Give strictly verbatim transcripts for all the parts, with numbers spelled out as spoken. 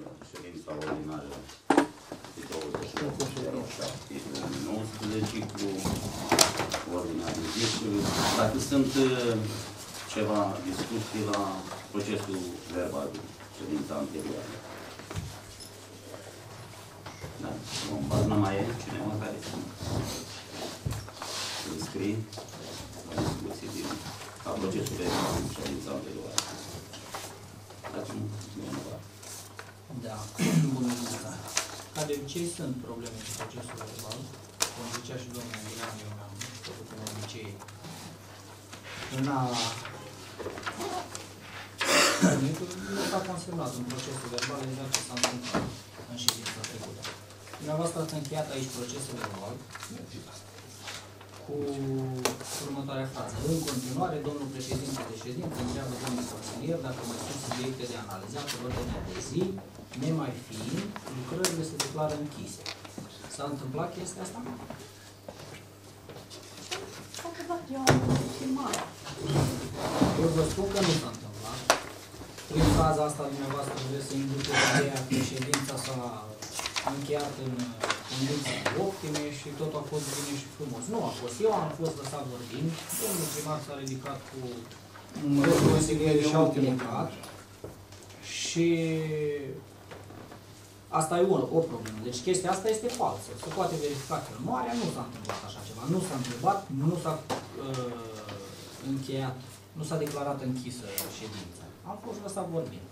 ședința ordinară de douăzeci și opt zero șapte două mii nouăsprezece cu ordinea de zi și dacă sunt ceva discuții la procesul verbal de ședința anterioară. Da, în nu mai e cineva care să înscrie la discuții din la procesul verbal de ședința anterioară. Dacă nu, nu e nevoie. Da, bună ziua. Ca de obicei sunt probleme cu procesul verbal. Cum zicea și domnul Andrean, eu mi-am făcut un obicei în a... nu s-a consemnat în procesul verbal exact ce s-a întâmplat în ședința trecută. Dumneavoastră ați încheiat aici procesul verbal cu următoarea frază. În continuare, domnul președinte de ședință întreabă domnul consilier dacă mai sunt subiecte de analizat pe ordinea de zi, nemai fiind, lucrările se declară închise. S-a întâmplat chestia asta? S-a întâmplat, eu am filmat. Eu vă spun că nu s-a întâmplat. Prin fraza asta, dumneavoastră, vreți să induceți ideea că ședința s-a încheiat în condiții optime și tot a fost bine și frumos. Nu a fost. Eu am fost lăsat vorbind, domnul primar s-a ridicat cu toți consilierii și au plecat și asta e o, o problemă. Deci chestia asta este falsă. Se poate verifica că în Moarea nu s-a întâmplat așa ceva. Nu s-a întâmplat, nu s-a uh, încheiat, nu s-a declarat închisă ședința. Am fost lăsat vorbind.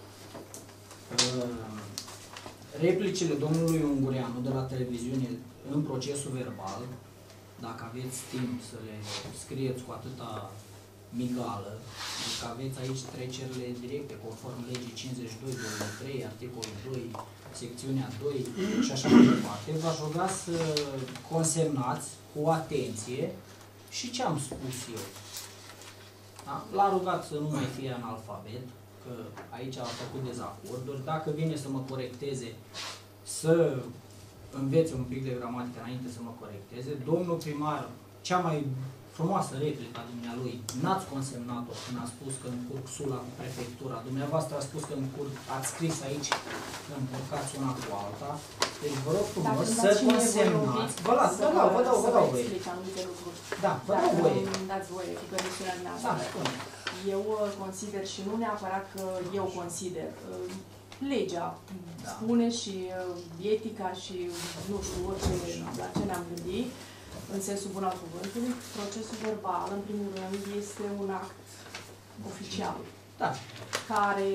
Uh, Replicile domnului Ungureanu de la televiziune în procesul verbal, dacă aveți timp să le scrieți cu atâta migală, deci că aveți aici trecerile directe conform legii cincizeci și doi două mii trei, articolul doi, secțiunea doi și așa mai departe, v-aș ruga să consemnați cu atenție și ce am spus eu. Da? L-a rugat să nu mai fie analfabet, că aici a făcut dezacorduri, dacă vine să mă corecteze, să învețe un pic de gramatică înainte să mă corecteze. Domnul primar, cea mai frumoasă replică a dumnealui, n-ați consemnat-o când a spus că încurc sula cu prefectura. Dumneavoastră a spus că încurc, ați scris aici că încurcați una cu alta. Deci vă rog frumos să consemnați. Vă las, vă dau, vă dau, vă dau voie. Da, vă dau voie. Dați voie, că permisiunea dumneavoastră. Da, spune. Eu consider și nu neapărat că eu consider, legea da. spune și etica și nu știu orice, la ce ne-am gândit, în sensul bun al cuvântului, procesul verbal, în primul rând, este un act oficial, da. care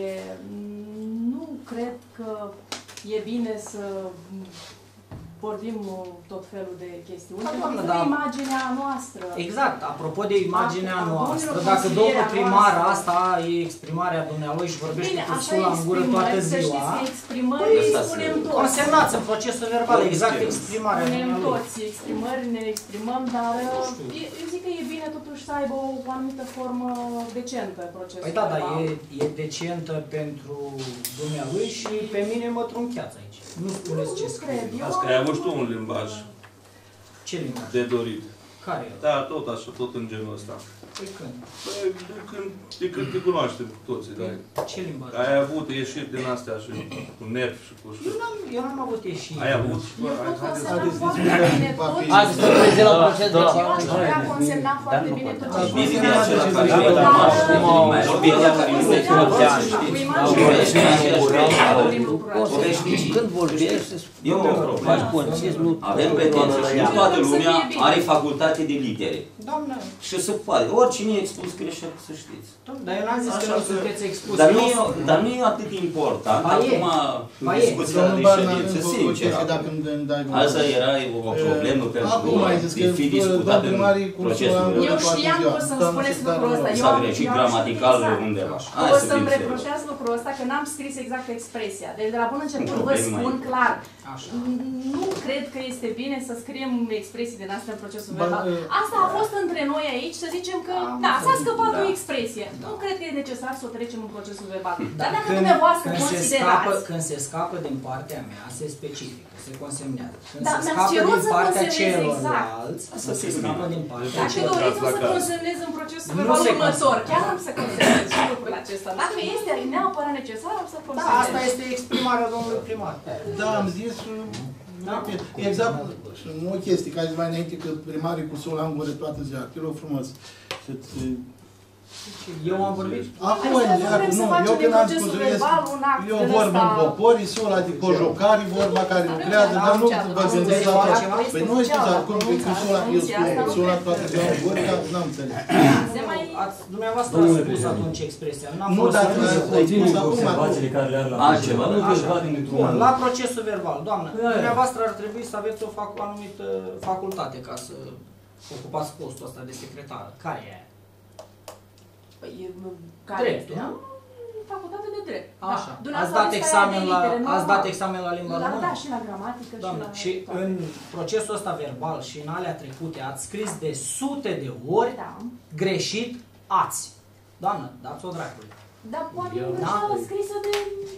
nu cred că e bine să vorbim tot felul de chestiuni, da, pentru că da. imaginea noastră. Exact, apropo de imaginea a, noastră, dacă domnul primar noastră, asta e exprimarea dumnealui și vorbește bine, cu sula în gură toată ziua, exprimări spunem toți. Consemnați în procesul verbal, exact exprimarea spunem toți, exprimări, ne exprimăm, dar eu zic că e bine totuși să aibă o anumită formă decentă procesul Păi da, verbal. dar e, e decentă pentru dumnealui și pe mine mă truncheați aici. Nu spuneți ce scrie. Ați că ai avut tu un limbaj. Ce limbaj? De dorit. Care e? Da, tot așa, tot în genul ăsta. Păi când? Păi, de când, de când te cunoaștem cu toții, da? Ce limbaj? Ai avut ieșiri din astea și cu nervi și cu... Eu n-am avut ieșiri. Ai avut? Eu pot consemna foarte bine tot. Azi să prezent la proces. Eu aș putea consemna foarte bine tot ce Bine, acela care vorbirea care nu este când vorbești, e o problemă. Avem pretenții și nu toată lumea are facultate de litere. Doamne. Și se poate. Oricine e expus greșit, să știți. Dar eu n-am zis că nu sunteți expus. Dar nu e atât de important. Acum, discuția de ședință, sincer. Asta era o problemă pentru a fi discutat în procesul. Eu știam că o să-mi spuneți lucrul ăsta. S-a greșit gramatical undeva. O să-mi reproșeați lucrul ăsta că n-am scris exact expresia. Deci de la bun început vă spun clar. Nu cred că este bine să scriem expresii din astea în procesul verbal. Asta a fost între noi aici, să zicem că Da, s-a scăpat Da. o expresie. Nu cred că e necesar să o trecem în procesul verbal. Dar Dar dacă când, dumneavoastră când, se scapă, considerați... când se scapă din partea mea, se specifică, se consemnează. Când Da, se mi-ați scapă cerut din să partea consemnez exact. celorlalți, să se scapă din partea Dacă celorlalți. doriți, o să consemnez în procesul Nu verbal se următor. Chiar am să consemnez și lucrul acesta. Dacă este neapărat necesar, am să Da, consemnez. asta este exprimarea domnului primar. Da, am zis, Da. exact, și o chestie, care mai înainte că primarii cu sol în gură toată ziua, te rog frumos, să-ți... Eu am vorbit. Acum, Hai să vrem să nu, facem eu din când am procesul spus, verbal un act eu din vorb ăsta. în popor, e sol, adică o jocare, vorba care lucrează, dar nu vă gândiți la Asta toată. Păi nu știu acum, că când sol, eu spun, sol toată ziua în gură, că n-am înțeles. Se mai... Ați, dumneavoastră ați spus atunci expresia. N-am Nu, folosit dar niciun ați cuvânt. spus acum, observațiile care le are la Altceva, nu da. ceva dintr-un Bun, an. la procesul verbal, doamnă, Da, da. dumneavoastră ar trebui să aveți o, fac, o anumită facultate ca să ocupați postul ăsta de secretar. Care e aia? Păi, care Dreptul, este? nu? Facultate de drept. Așa. Da. Ați dat examen la, ați dat examen la limba La, română? da, și la gramatică Doamne, și și la... în procesul ăsta verbal și în alea trecute ați scris de sute de ori Da. greșit ați. Doamnă, dați-o dracului. Dar poate e Eu- greșeală scrisă de...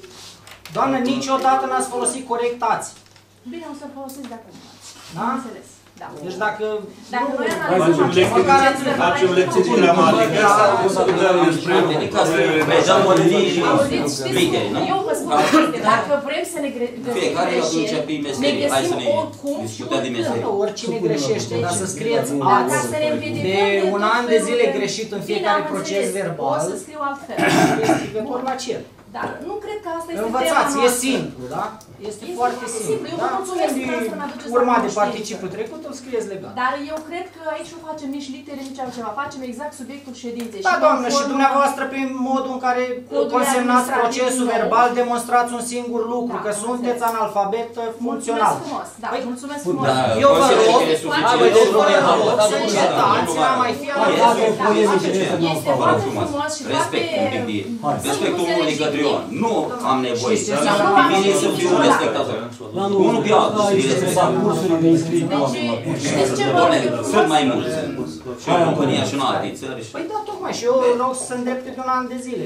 Doamnă, niciodată n-ați folosit corect ați. Bine, o să-l folosesc de acum. Da? Am înțeles. Da. Deci dacă... Dacă nu- noi Facem analizăm acest lecții, proces verbal, facem aici lecții de nu- gramatică sau o să dăm despre Am venit ca să predăm ordinii Auziți, știți criteri, cum? nu? Eu vă spun o chestie, dacă vrem să ne gre- găsim Fiecare atunci greșeli, pe ne meserie. Hai să găsim ne oricum și discutăm de meserie. oricând. Oricine greșește, dar să scrieți Dar ați. ca să ne împiedicăm De un tot an de felul zile greșit în Bine, fiecare am proces înțeles. verbal. O să scriu altfel. Este pe la cer. Dar nu cred că asta este Învățați, tema e noastră. simplu, da? Este Este foarte foarte simplu. simplu. Eu vă Da? mulțumesc Când că e asta mă aduceți la urmat de cunoștință. participul trecut, îl scrieți legal. Dar eu cred că aici nu facem nici litere, nici altceva. Facem exact subiectul ședinței. Da, Și doamnă, și conform- dumneavoaă prin modul în care Codul consemnați administrativ procesul nou. verbal, demonstrați un singur lucru, Da, că am sunteți înțeles. analfabet funcțional. Mulțumesc frumos, da, Păi, mulțumesc frumos. Da, Eu vă consider rog, că e suficient. hai, băi, Să domnule, punem la vă vot. rog să încetați la mai fi Este- analfabet. Dacă voie, Este- mi-e să Este Vă rog foarte frumos, frumos și respect un pic foarte... de Hai. respectul omului către eu. Nu am nevoie Știți să ce nu înseamnă vine să fiu ăla? respectator. La nu, Unul pe altul să fie respectator. cursurile de inscris Deci, știți ce vă Doamne, rog eu sunt mai frumos? mulți. Și în România și în alte țări. și- Păi da, tocmai, și eu rog să se îndrepte de un an de zile.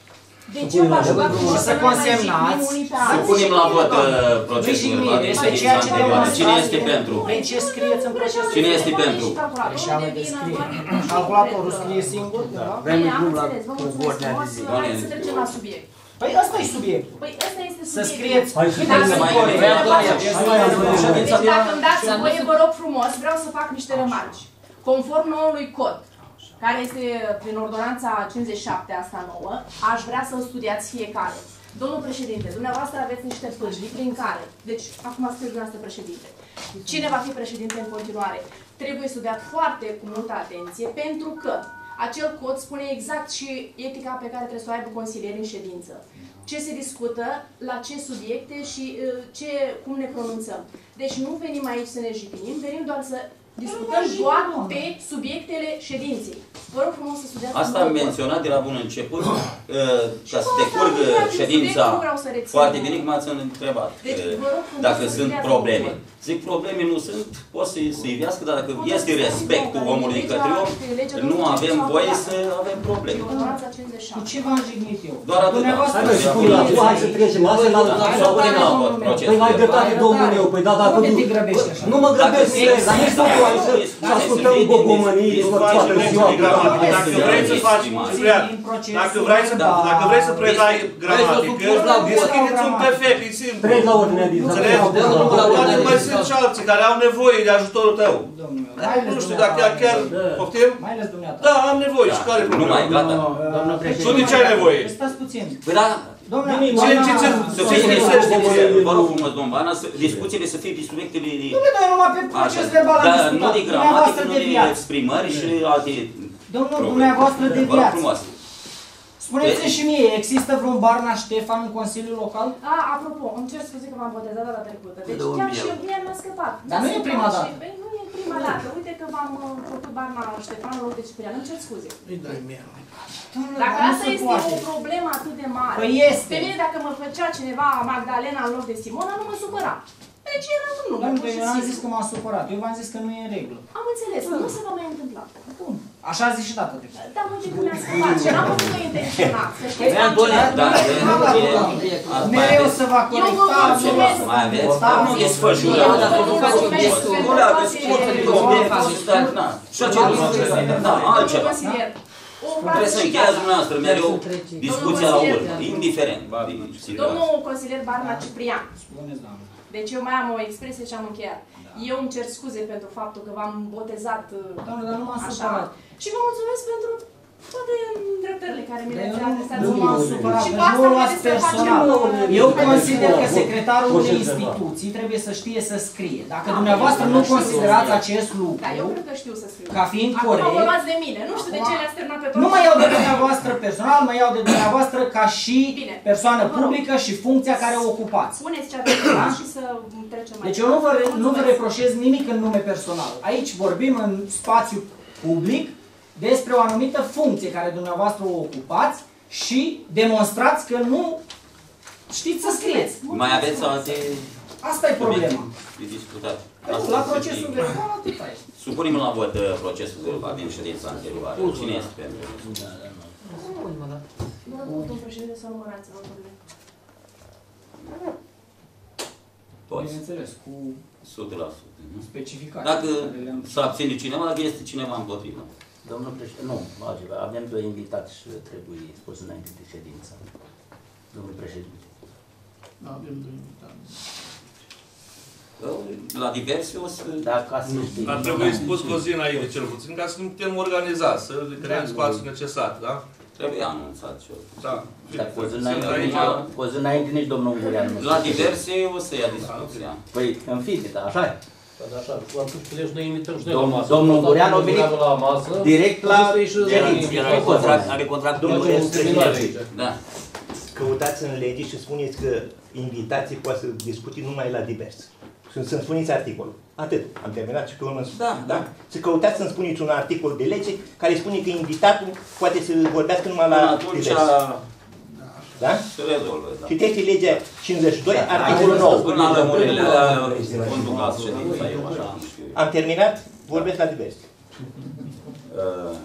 Deci eu v-aș ruga frumos să să nu mai consemnați, jignim unii pe să Să alții. punem la vot uh, Nu procesul jigniți, verbal de este ședința ceea ce anterioară. Cine demonstrați. este pentru? Păi ce scrieți în procesul? Cine este pentru? Greșeală de scrie. Calculatorul scrie singur, da? Bine, am înțeles, vă mulțumesc frumos. Haideți să trecem la subiect. Păi ăsta e subiectul. Păi ăsta este Să subiectul. scrieți Hai să Dacă să mai vreți avem să Antonia, faceți- hai, hai, hai, hai. Deci dacă îmi dați voie, vă rog frumos, vreau să fac niște remarci. Conform noului cod, care este prin ordonanța cincizeci și șapte, asta nouă, aș vrea să-l studiați fiecare. Domnul președinte, dumneavoastră aveți niște pârghii prin care, deci acum scrieți dumneavoastră președinte, cine va fi președinte în continuare, trebuie studiat foarte cu multă atenție, pentru că acel cod spune exact și etica pe care trebuie să o aibă consilierii în ședință. Ce se discută, la ce subiecte și uh, ce, cum ne pronunțăm. Deci nu venim aici să ne jignim, venim doar să discutăm doar pe subiectele ședinței. Vă rog frumos să studiați. Asta am noul cod. menționat de la bun început, uh, ca să Și decurgă cu asta, ședința nu vreau să rețin. foarte bine, cum ați întrebat. Deci, uh, vă rog frumos Dacă să sunt studiați probleme. noul Zic, probleme nu sunt, pot să-i să ivească, dar dacă cod. este respectul Legea- omului către om, legea nu douăzeci și avem șapte, voie da. să avem probleme. Ordonanța cincizeci și Cu șapte. ce v-am jignit eu? Doar atât. Dumneavoastră Hai, bă, și pune la vot, hai să trecem, lasă la Da, la să punem la vot Păi procesul mai verbal. dreptate, domnul meu, păi da, dacă Unde nu... te grăbești așa? Nu mă grăbesc, Dacă să dar nici să nu ai să să ascultăm gogomănii toată ziua. gramatică. Dacă vrei să faci, Ciprian, dacă vrei să, dacă vrei să predai gramatică, deschideți un P F, e simplu. Trec la ordinea de zi. Înțelegi? Poate mai sunt și alții care au nevoie de ajutorul tău. Domnul meu, mai ales Nu știu dacă dumneata. chiar poftim? Mai ales dumneata. Da, am nevoie. Și care e Nu mai, problema? gata. Domnul Tu de ce ai nevoie? Stați puțin. Păi da, Domnule, Ce, ce, ce, să ce fie lipsește? vă rog frumos, domn Bana, să discuțiile să fie pe subiectele de... Domnule, noi numai pe Așa, proces verbal am dar nu discutat. de Dumneavoastră gramatică, nu de deviați. exprimări și alte Domnul, probleme. dumneavoastră Vă rog deviați. frumos. Spuneți-mi și mie, există vreun Barna Ștefan în Consiliul Local? A, apropo, îmi cer scuze că v-am botezat data trecută. Deci chiar și eu, mie mi-a scăpat. Dar nu e prima dată. Păi nu e prima dată. Uite că v-am uh, făcut Barna Ștefan în loc de Ciprian. Îmi cer scuze. Îi dai mie. Dacă Nu asta se este poate. o problemă atât de mare, Păi este. pe mine dacă mă făcea cineva Magdalena în loc de Simona, nu mă supăra. Deci era un nume, Domnule, pur și eu n-am zis simplu. că m-am supărat, eu v-am zis că nu e în regulă. Am înțeles, nu se va mai întâmpla. Bun. Așa a zis și data trecută. Da, mă, că mi-a scăpat și n-am făcut-o intenționat. Să știți, am Da, încercat. Mereu se va Eu vă corecta. mulțumesc. mai aveți? Nu desfășură. Eu vă Nu mulțumesc le pentru aveți cum să toate- și acel da, altceva. Consilier, o Nu frate trebuie să și încheiați gata. dumneavoastră mereu discuția la urmă, indiferent de situație. Domnul consilier Barna Ciprian, Spuneți, doamnă. deci eu mai am o expresie și am încheiat. Eu îmi cer scuze pentru faptul că v-am botezat uh, Doamne, dar nu m-am așa. supărat. Și vă mulțumesc pentru toate îndreptările care mi le-ați Dar eu nu- adresat. nu m-am supărat, Și deci cu asta nu o luați trebuie să facem... personal. uh, Eu consider că secretarul unei instituții trebuie să știe să scrie. Dacă dumneavoastră nu considerați acest Da, eu lucru cred că știu să scriu. ca fiind Acum corect, vă luați de mine. Nu știu de ce le-ați terminat pe toate. nu mă iau de dumneavoastră personal, mă iau de dumneavoastră ca și Bine. persoană Vă rog. publică și funcția care o ocupați. Spuneți ce aveți da? și să trecem mai Deci eu nu vă, re- nu vă Mulțumesc. reproșez nimic în nume personal. Aici vorbim în spațiu public despre o anumită funcție care dumneavoastră o ocupați și demonstrați că nu știți să scrieți. Mai aveți alte Asta e problema. de discutat? La procesul verbal atâta este. Supunem la vot uh, procesul verbal din ședința anterioară. Cine este pentru? Domnul președinte, să numărați voturile. Toți. Bineînțeles, cu o sută la sută. nu? specificații. Dacă care le-am s-a abține cineva, este cineva împotrivă. Domnul președinte, nu, altceva. Avem doi invitați și trebuie spus înainte de ședință. Domnul președinte. Da, avem doi invitați. La diverse o să... Dar ca să știi. Ar trebui spus cu o zi înainte, cel puțin, ca să ne putem organiza, să creăm spațiul necesar, da? Trebuie anunțat și eu. Da. Dar cu o zi Sunt înainte, aici. cu o zi înainte nici domnul Ungureanu nu La știe. diverse o să ia discuția. Păi, în fine, da, așa e. Așa, atunci că noi invităm și noi Domnul- la masă. domnul Ungureanu a venit Ungureanu la masă. direct la ședință. Are contract, are contract Domnul președinte, Da. Căutați în lege și spuneți că invitații poate să discute numai la divers. Și să-mi spuneți articolul. Atât. Am terminat și pe urmă. Da, da. Să căutați să-mi spuneți un articol de lege care spune că invitatul poate să vorbească numai Până la atunci divers. Da? se rezolvă. Da. Citește legea cincizeci și doi, articolul nouă. Până la lămurile la conducați ședința, eu așa am știu. Am terminat, vorbesc la divers. Uh,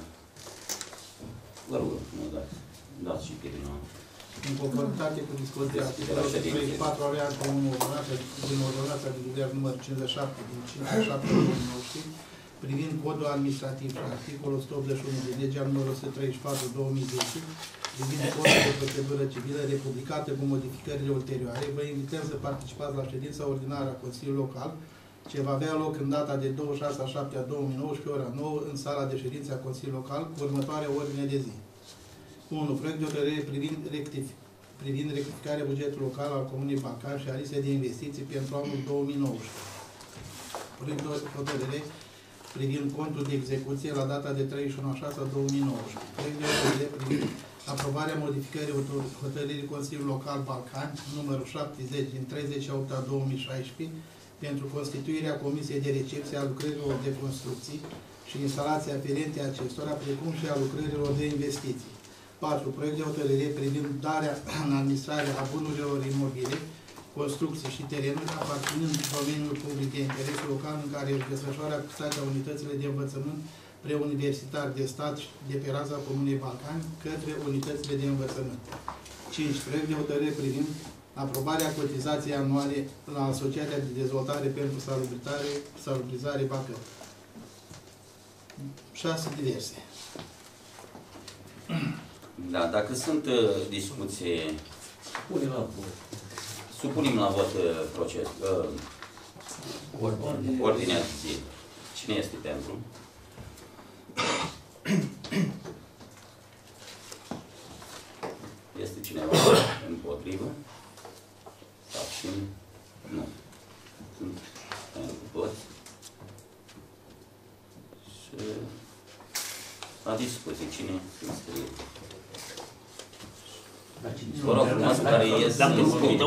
Vă rog, nu dați. Dați și Pirina. În conformitate cu dispoziția articolului treizeci și patru alineatul unu ordonanța din ordonanța de guvern numărul cincizeci și șapte din cincizeci și șapte două mii nouăsprezece privind codul administrativ și articolul o sută optzeci și unu din legea numărul o sută treizeci și patru două mii zece privind codul de procedură civilă republicată cu modificările ulterioare, vă invităm să participați la ședința ordinară a Consiliului Local ce va avea loc în data de douăzeci și șase a șaptea două mii nouăsprezece, ora nouă, în sala de ședință a Consiliului Local, cu următoarea ordine de zi. unu. Proiect de hotărâre privind, rectif, privind rectificarea bugetului local al Comunei Balcan și a listei de investiții pentru anul două mii nouăsprezece. Proiect de hotărâre privind contul de execuție la data de treizeci și unu a șasea două mii nouăsprezece. Proiect de hotărâre privind aprobarea modificării hotărârii Consiliului Local Balcan numărul șaptezeci din treizeci și opt a două mii șaisprezece pentru constituirea Comisiei de Recepție a lucrărilor de construcții și instalații aferente acestora, precum și a lucrărilor de investiții. patru. Proiect de hotărâre privind darea în administrare a bunurilor imobile, construcții și terenuri aparținând domeniul public de interes local în care își desfășoară activitatea unitățile de învățământ preuniversitar de stat de pe raza Comunei Balcani către unitățile de învățământ. cinci. Proiect de hotărâre privind aprobarea cotizației anuale la Asociația de Dezvoltare pentru Salubritate, Salubrizare Bacău. șase. Diverse. Da, dacă sunt uh, discuții, Pune la vot. supunem la vot uh, proces, uh, ordinea de zi. Cine este pentru? Este cineva împotrivă? Sau nu. Sunt pentru toți. Și la discuție, cine se înscrie? Vă rog frumos, care ies să înscrie.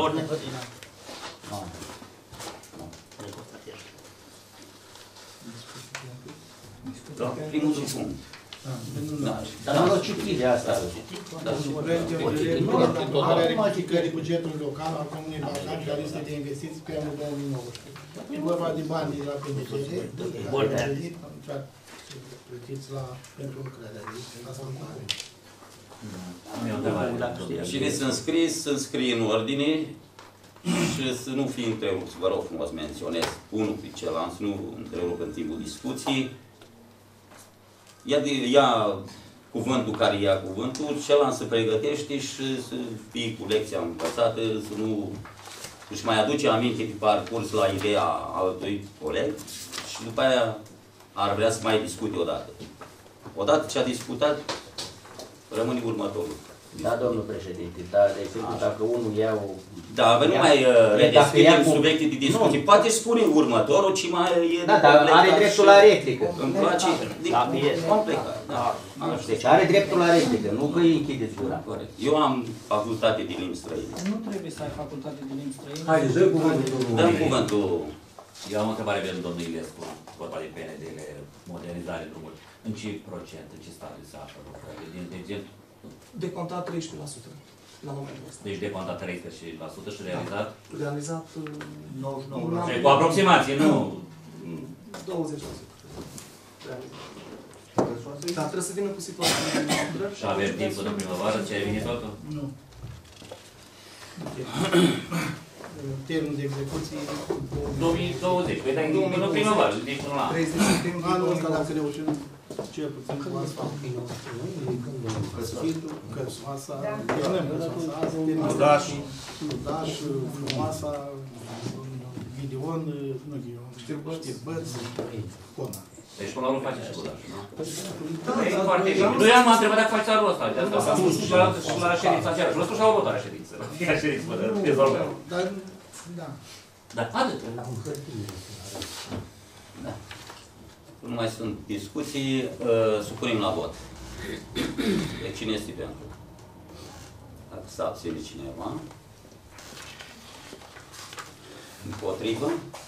Da, primul punct. Da. Dar nu l-au citit de asta. Proiectul de lege privind aprobarea rectificării bugetului local al Comunei Balcani ca listă de investiții pe anul două mii nouăsprezece. E vorba de bani de la P D C D, care au intrat plătiți la pentru lucrarea de asta nu are. Cine să înscris, să înscrie în ordine și să nu fie întrerupți, vă rog frumos menționez unul pe celălalt, să nu întrerup în timpul discuției. Ia, de, ia cuvântul care ia cuvântul, celălalt se pregătește și să fie cu lecția învățată, să nu își mai aduce aminte pe parcurs la ideea altui coleg și după aia ar vrea să mai discute odată. Odată ce a discutat, rămâne următorul. Da, domnul președinte, dar de exemplu, dacă unul ia o... Da, dar nu mai uh, redeschidem cu... subiecte de discuții. Nu. Poate spune următorul, ci mai e... Da, dar are dreptul la replică. Îmi place... Da, complicat. Da. Deci are dreptul la replică, nu că îi închideți gura. Eu am facultate de limbi străine. Nu trebuie să ai facultate de limbi străine. Hai, dă cuvântul. Dăm cuvântul. Eu am o întrebare pentru domnul Ilescu, vorba de P N D L, modernizare drumuri. În ce procent, în ce stadiu se află lucrările? De Decontat treisprezece la sută la momentul ăsta. Deci decontat treisprezece la sută și realizat? Realizat nouăzeci și nouă la sută. Cu aproximație, nu? douăzeci la sută. Dar trebuie să vină cu situații drept. Și avem timp până primăvară, ce ai venit totul? Nu. Termenul de execuție două mii douăzeci, păi dai până primăvară, deci până la anul ăsta, dacă reușim cel puțin cu asta, Căschitul, Căsoasa, terminăm Căsoasa, azi terminăm Ludaș, Frumoasa, Ghideon, nu Ghideon, Știrbăț, Cona. Deci până la urmă face și cu dașul, nu? E foarte bine. Doi ani m-a întrebat dacă faci anul ăsta, de asta am spus și la ședința seara. Și l-a spus și la următoarea ședință. Fiecare ședință, mă, dezolvăm. Dar, da. Da, atât. Da. Nu mai sunt discuții, supunem la vot. Deci cine este pentru? Dacă s-a abținut cineva. Împotrivă?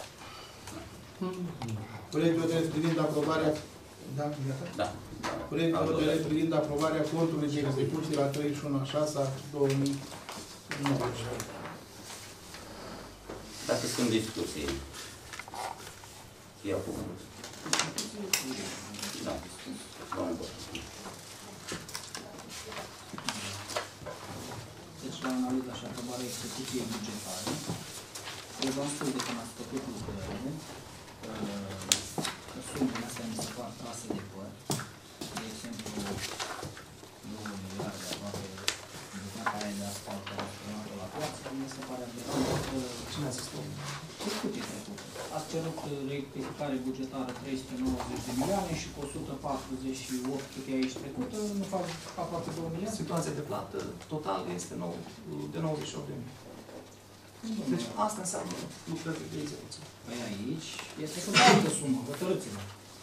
Proiectul de lege privind aprobarea da, da. Proiectul de lege privind aprobarea contului de execuție la treizeci și unu a șasea două mii nouăsprezece. Dacă sunt discuții, ia cuvântul. Da. Domnul Bă. Deci la analiza și aprobarea execuției bugetare, rezonsul de când ați făcut lucrările, că sumele astea mi se fac trase de păr, de exemplu, două miliarde aproape bucata aia de asfalt care a format la piață, mi se pare adevărat că... Cine a zis tu? Discuții trecut. Ați cerut rectificare bugetară trei sute nouăzeci de milioane și cu o sută patruzeci și opt câte aici trecută, nu fac aproape două milioane? Situația de plată total este de nouăzeci și opt de mii. Deci asta înseamnă lucrările de execuție. Păi aici este cu altă sumă, hotărâți-vă.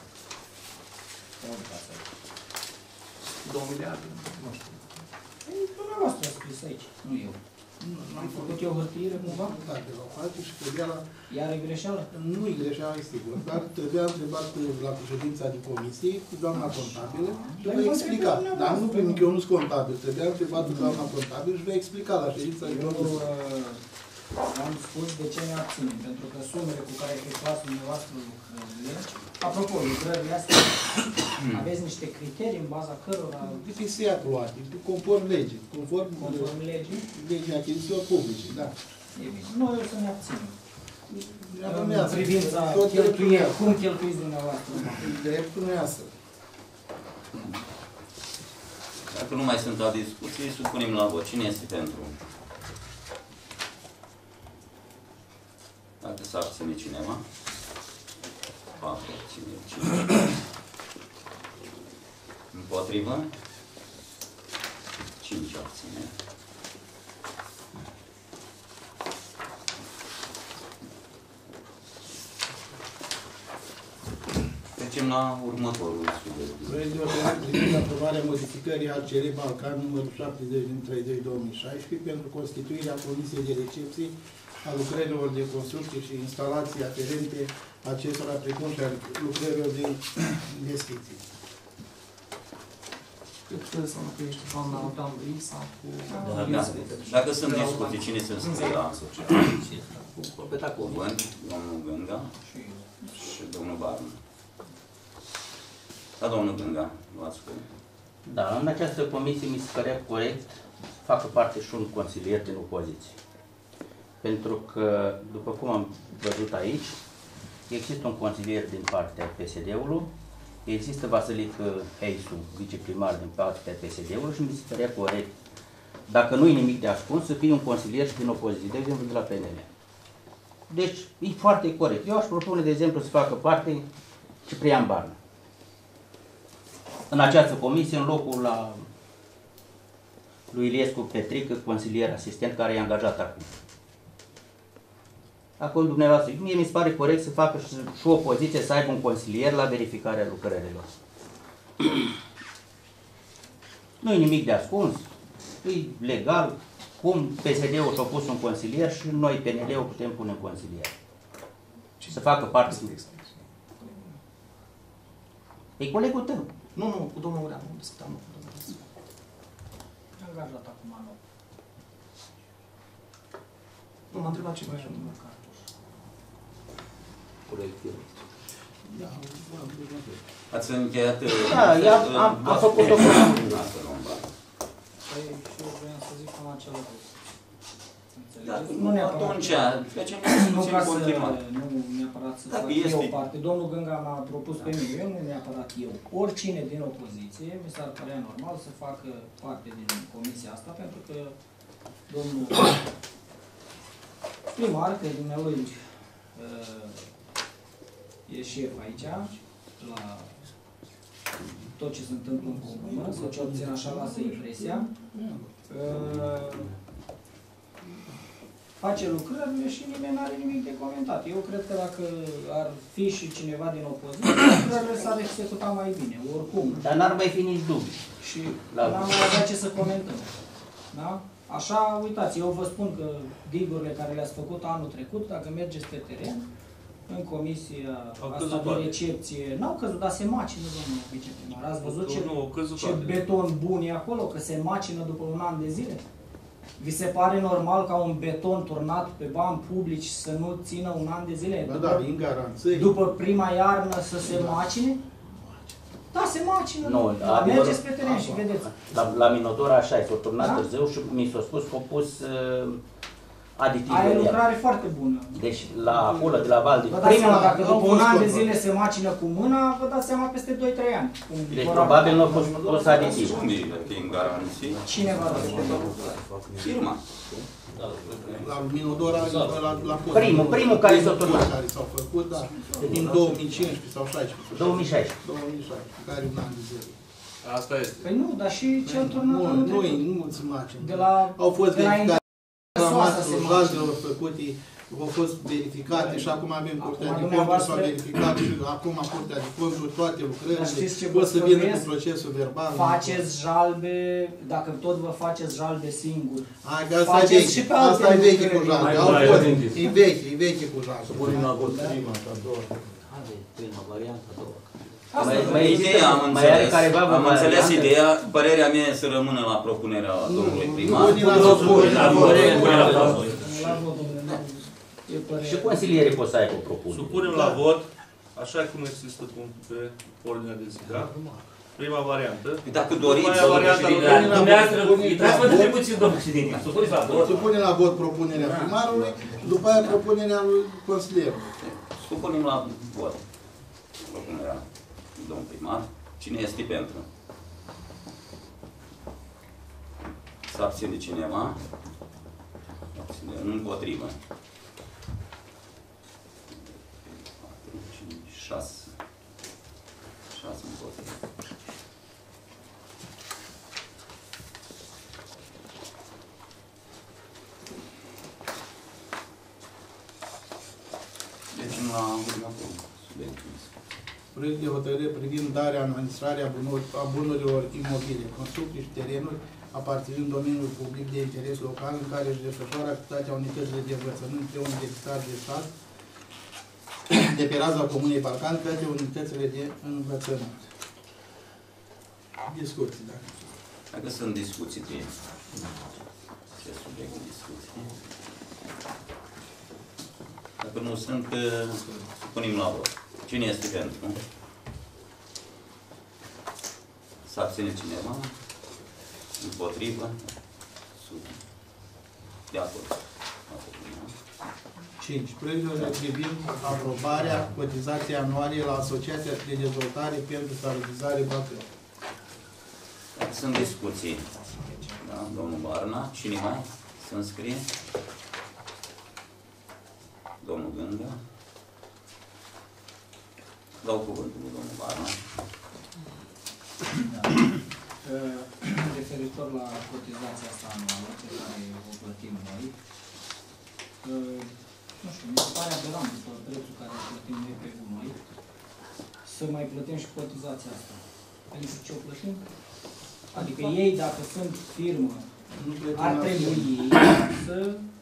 două miliarde, nu știu. Păi dumneavoastră a scris aici, nu eu. Am făcut eu hârtiire cumva? Da, de la face și trebuia la... Iar e greșeală? Nu e greșeală, e sigur, dar trebuia întrebat la ședința de comisie cu doamna contabilă și vă explica. Dar nu pentru că eu nu sunt contabil, trebuia întrebat cu doamna contabilă și vă explica la ședința de comisie. Am spus de ce ne abținem, pentru că sumele cu care efectuați dumneavoastră lucrările, apropo, lucrările astea, aveți niște criterii în baza cărora... Diferiat luate, conform legii, conform, conform legii, legii achizițiilor publice, da. E bine. Noi o să ne abținem. În privința cheltuieli, cum cheltuiți dumneavoastră? Dreptul nu iasă. Dacă nu mai sunt la discuții, supunem la vot. Cine este pentru? Dacă s-a abținut cineva, patru abțineri, cinci. Împotrivă, cinci abțineri. Trecem la următorul subiect. Proiect de ordonanță privind aprobarea modificării al C R Balcan numărul șaptezeci din treizeci două mii șaisprezece pentru constituirea Comisiei de Recepție a lucrărilor de construcție și instalații aferente acestora, precum și a lucrărilor de investiții. Cred că să înlocuiește doamna doamna Lisa cu... Da, da. Dacă sunt discuții, cine se înscrie la asociație? Cuvânt, domnul Gânga și domnul Barna. Da, domnul Gânga, luați cu... Da, în această comisie mi se părea corect să facă parte și un consilier din opoziție. Pentru că, după cum am văzut aici, există un consilier din partea P S D-ului, există Vasilic Heisu, viceprimar din partea P S D-ului și mi se părea corect, dacă nu e nimic de ascuns, să fie un consilier și din opoziție, de exemplu de la P N L. Deci, e foarte corect. Eu aș propune, de exemplu, să facă parte Ciprian Barna. În această comisie, în locul la lui Iliescu Petrică, consilier asistent, care e angajat acum. Acum, dumneavoastră, mie mi se pare corect să facă și, și o opoziție să aibă un consilier la verificarea lucrărilor. Nu e nimic de ascuns, e legal, cum P S D-ul și-a pus un consilier și noi, P N L-ul, putem pune un consilier. Și să facă parte. E colegul tău. Nu, nu, cu domnul Ureanu, nu discutam, nu cu domnul Ureanu. Angajat acum, nu. Nu, m-a întrebat ce mai domnul Cartuș. Ați încheiat... Da, am, am făcut o propunere. Păi și eu vreau să zic cam acel lucru. Da, Nu neapărat. atunci, facem Nu discuții ca în să, continuare. nu neapărat să Dacă fac este- eu parte. Domnul Gânga m-a propus pe mine, eu nu neapărat eu. Oricine din opoziție, mi s-ar părea normal să facă parte din comisia asta, pentru că domnul primar, că dumnealui uh, e șef aici, la tot ce se întâmplă în comună, sau ce obțin așa lasă impresia. Uh, face lucrările și nimeni nu are nimic de comentat. Eu cred că dacă ar fi și cineva din opoziție, lucrările s-ar executa mai bine, oricum. Dar n-ar mai fi nici dubii. Și n-am mai avea ce să comentăm. Da? Așa, uitați, eu vă spun că digurile care le-ați făcut anul trecut, dacă mergeți pe teren, în comisia asta de recepție, n-au căzut, dar se macină, domnul viceprimar. Ați văzut ce, ce beton bun e acolo, că se macină după un an de zile? Vi se pare normal ca un beton turnat pe bani publici să nu țină un an de zile? Da, după, da, în garanție. după prima iarnă să se da. macine? Da, se macină. Nu, da, adevăr, mergeți pe teren și vedeți. La, la Minodora așa e, s-a turnat Da? târziu și mi s-a spus că au pus uh, aditive. Aia e în ea. lucrare foarte bună. Deci la acolo, de la Val de Vă dați seama, dacă au după un fost an de tot, zile se macină cu mâna, vă dați seama peste doi trei ani. cum Deci vor probabil nu au arăta. fost pus aditive. Unde e în garanție? Cine va răspunde? Firma. La Minodora, la, la post. Primul, primul care s-a turnat. Care s-au făcut, da, din două mii cincisprezece sau șaisprezece. două mii șaisprezece. două mii șaisprezece, care un an de zile. Asta este. Păi nu, dar și cel turnat Nu, anul nu, trecut. nu se macină. De la, Au fost de la verificate Soasa se reclamațiilor făcute, au fost verificate și acum avem Curtea Acum de Conturi, s-au dumneavoastră- verificat și acum Curtea de Conturi, toate Dar lucrările, știți ce o vă să vină cu sfătuiesc? procesul verbal. Faceți jalbe, dacă tot vă faceți jalbe singur. Hai că asta e Faceți veche, și pe alte asta e veche cu lucrări. jalbe, Mai au doar fost, gândiți. e veche, e veche cu jalbe. Punem la vot prima, a doua. Are prima variantă, a doua. Asta Mai- e. mai există- Ideea am mai are înțeles, careva am variantă? înțeles ideea, părerea mea e să rămână la propunerea domnului primar. Nu, nu, nu, nu, La vot, pune la vot. La vot, domnule, nu. E părerea. Și consilierii pot să aibă o propunere. Supunem la vot, așa cum există punctul pe ordinea de zi, da? Prima variantă. Păi dacă doriți, După aia varianta lui Dar dumneavoastră, intrați vă între puțin, domnul președinte. Supuneți la vot. Supune la vot propunerea primarului, după aia propunerea lui consilierului. supunem la vot propunerea domnului primar. Cine este pentru? Să abține cineva? Abține, nu împotrivă. patru, cinci, șase. șase împotrivă. Deci la următorul subiect. Proiect de hotărâre privind darea în administrarea bunuri- a bunurilor imobile, construcții și terenuri aparținând domeniului public de interes local în care își desfășoară activitatea unitățile de învățământ de universitate de stat de pe raza Comunei Balcan către unitățile de învățământ. Discuții, da. Dacă sunt discuții pe acest subiect de discuții. Dacă nu sunt, supunem la vot. Cine este pentru? Să abține cineva? Împotrivă? De acord. cinci. Proiectul privind aprobarea cotizației anuale la Asociația de Dezvoltare pentru Salubrizare Bacău. Dacă sunt discuții, da, domnul Barna, cine mai să înscrie? Domnul Gânga. Dau cuvântul lui domnul Barna. Da. Referitor la cotizația asta anuală pe care o plătim noi, nu știu, mi se pare aberant după prețul care o plătim noi pe gunoi, să mai plătim și cotizația asta. Pentru ce o plătim? Adică ei, dacă sunt firmă, ar trebui ei să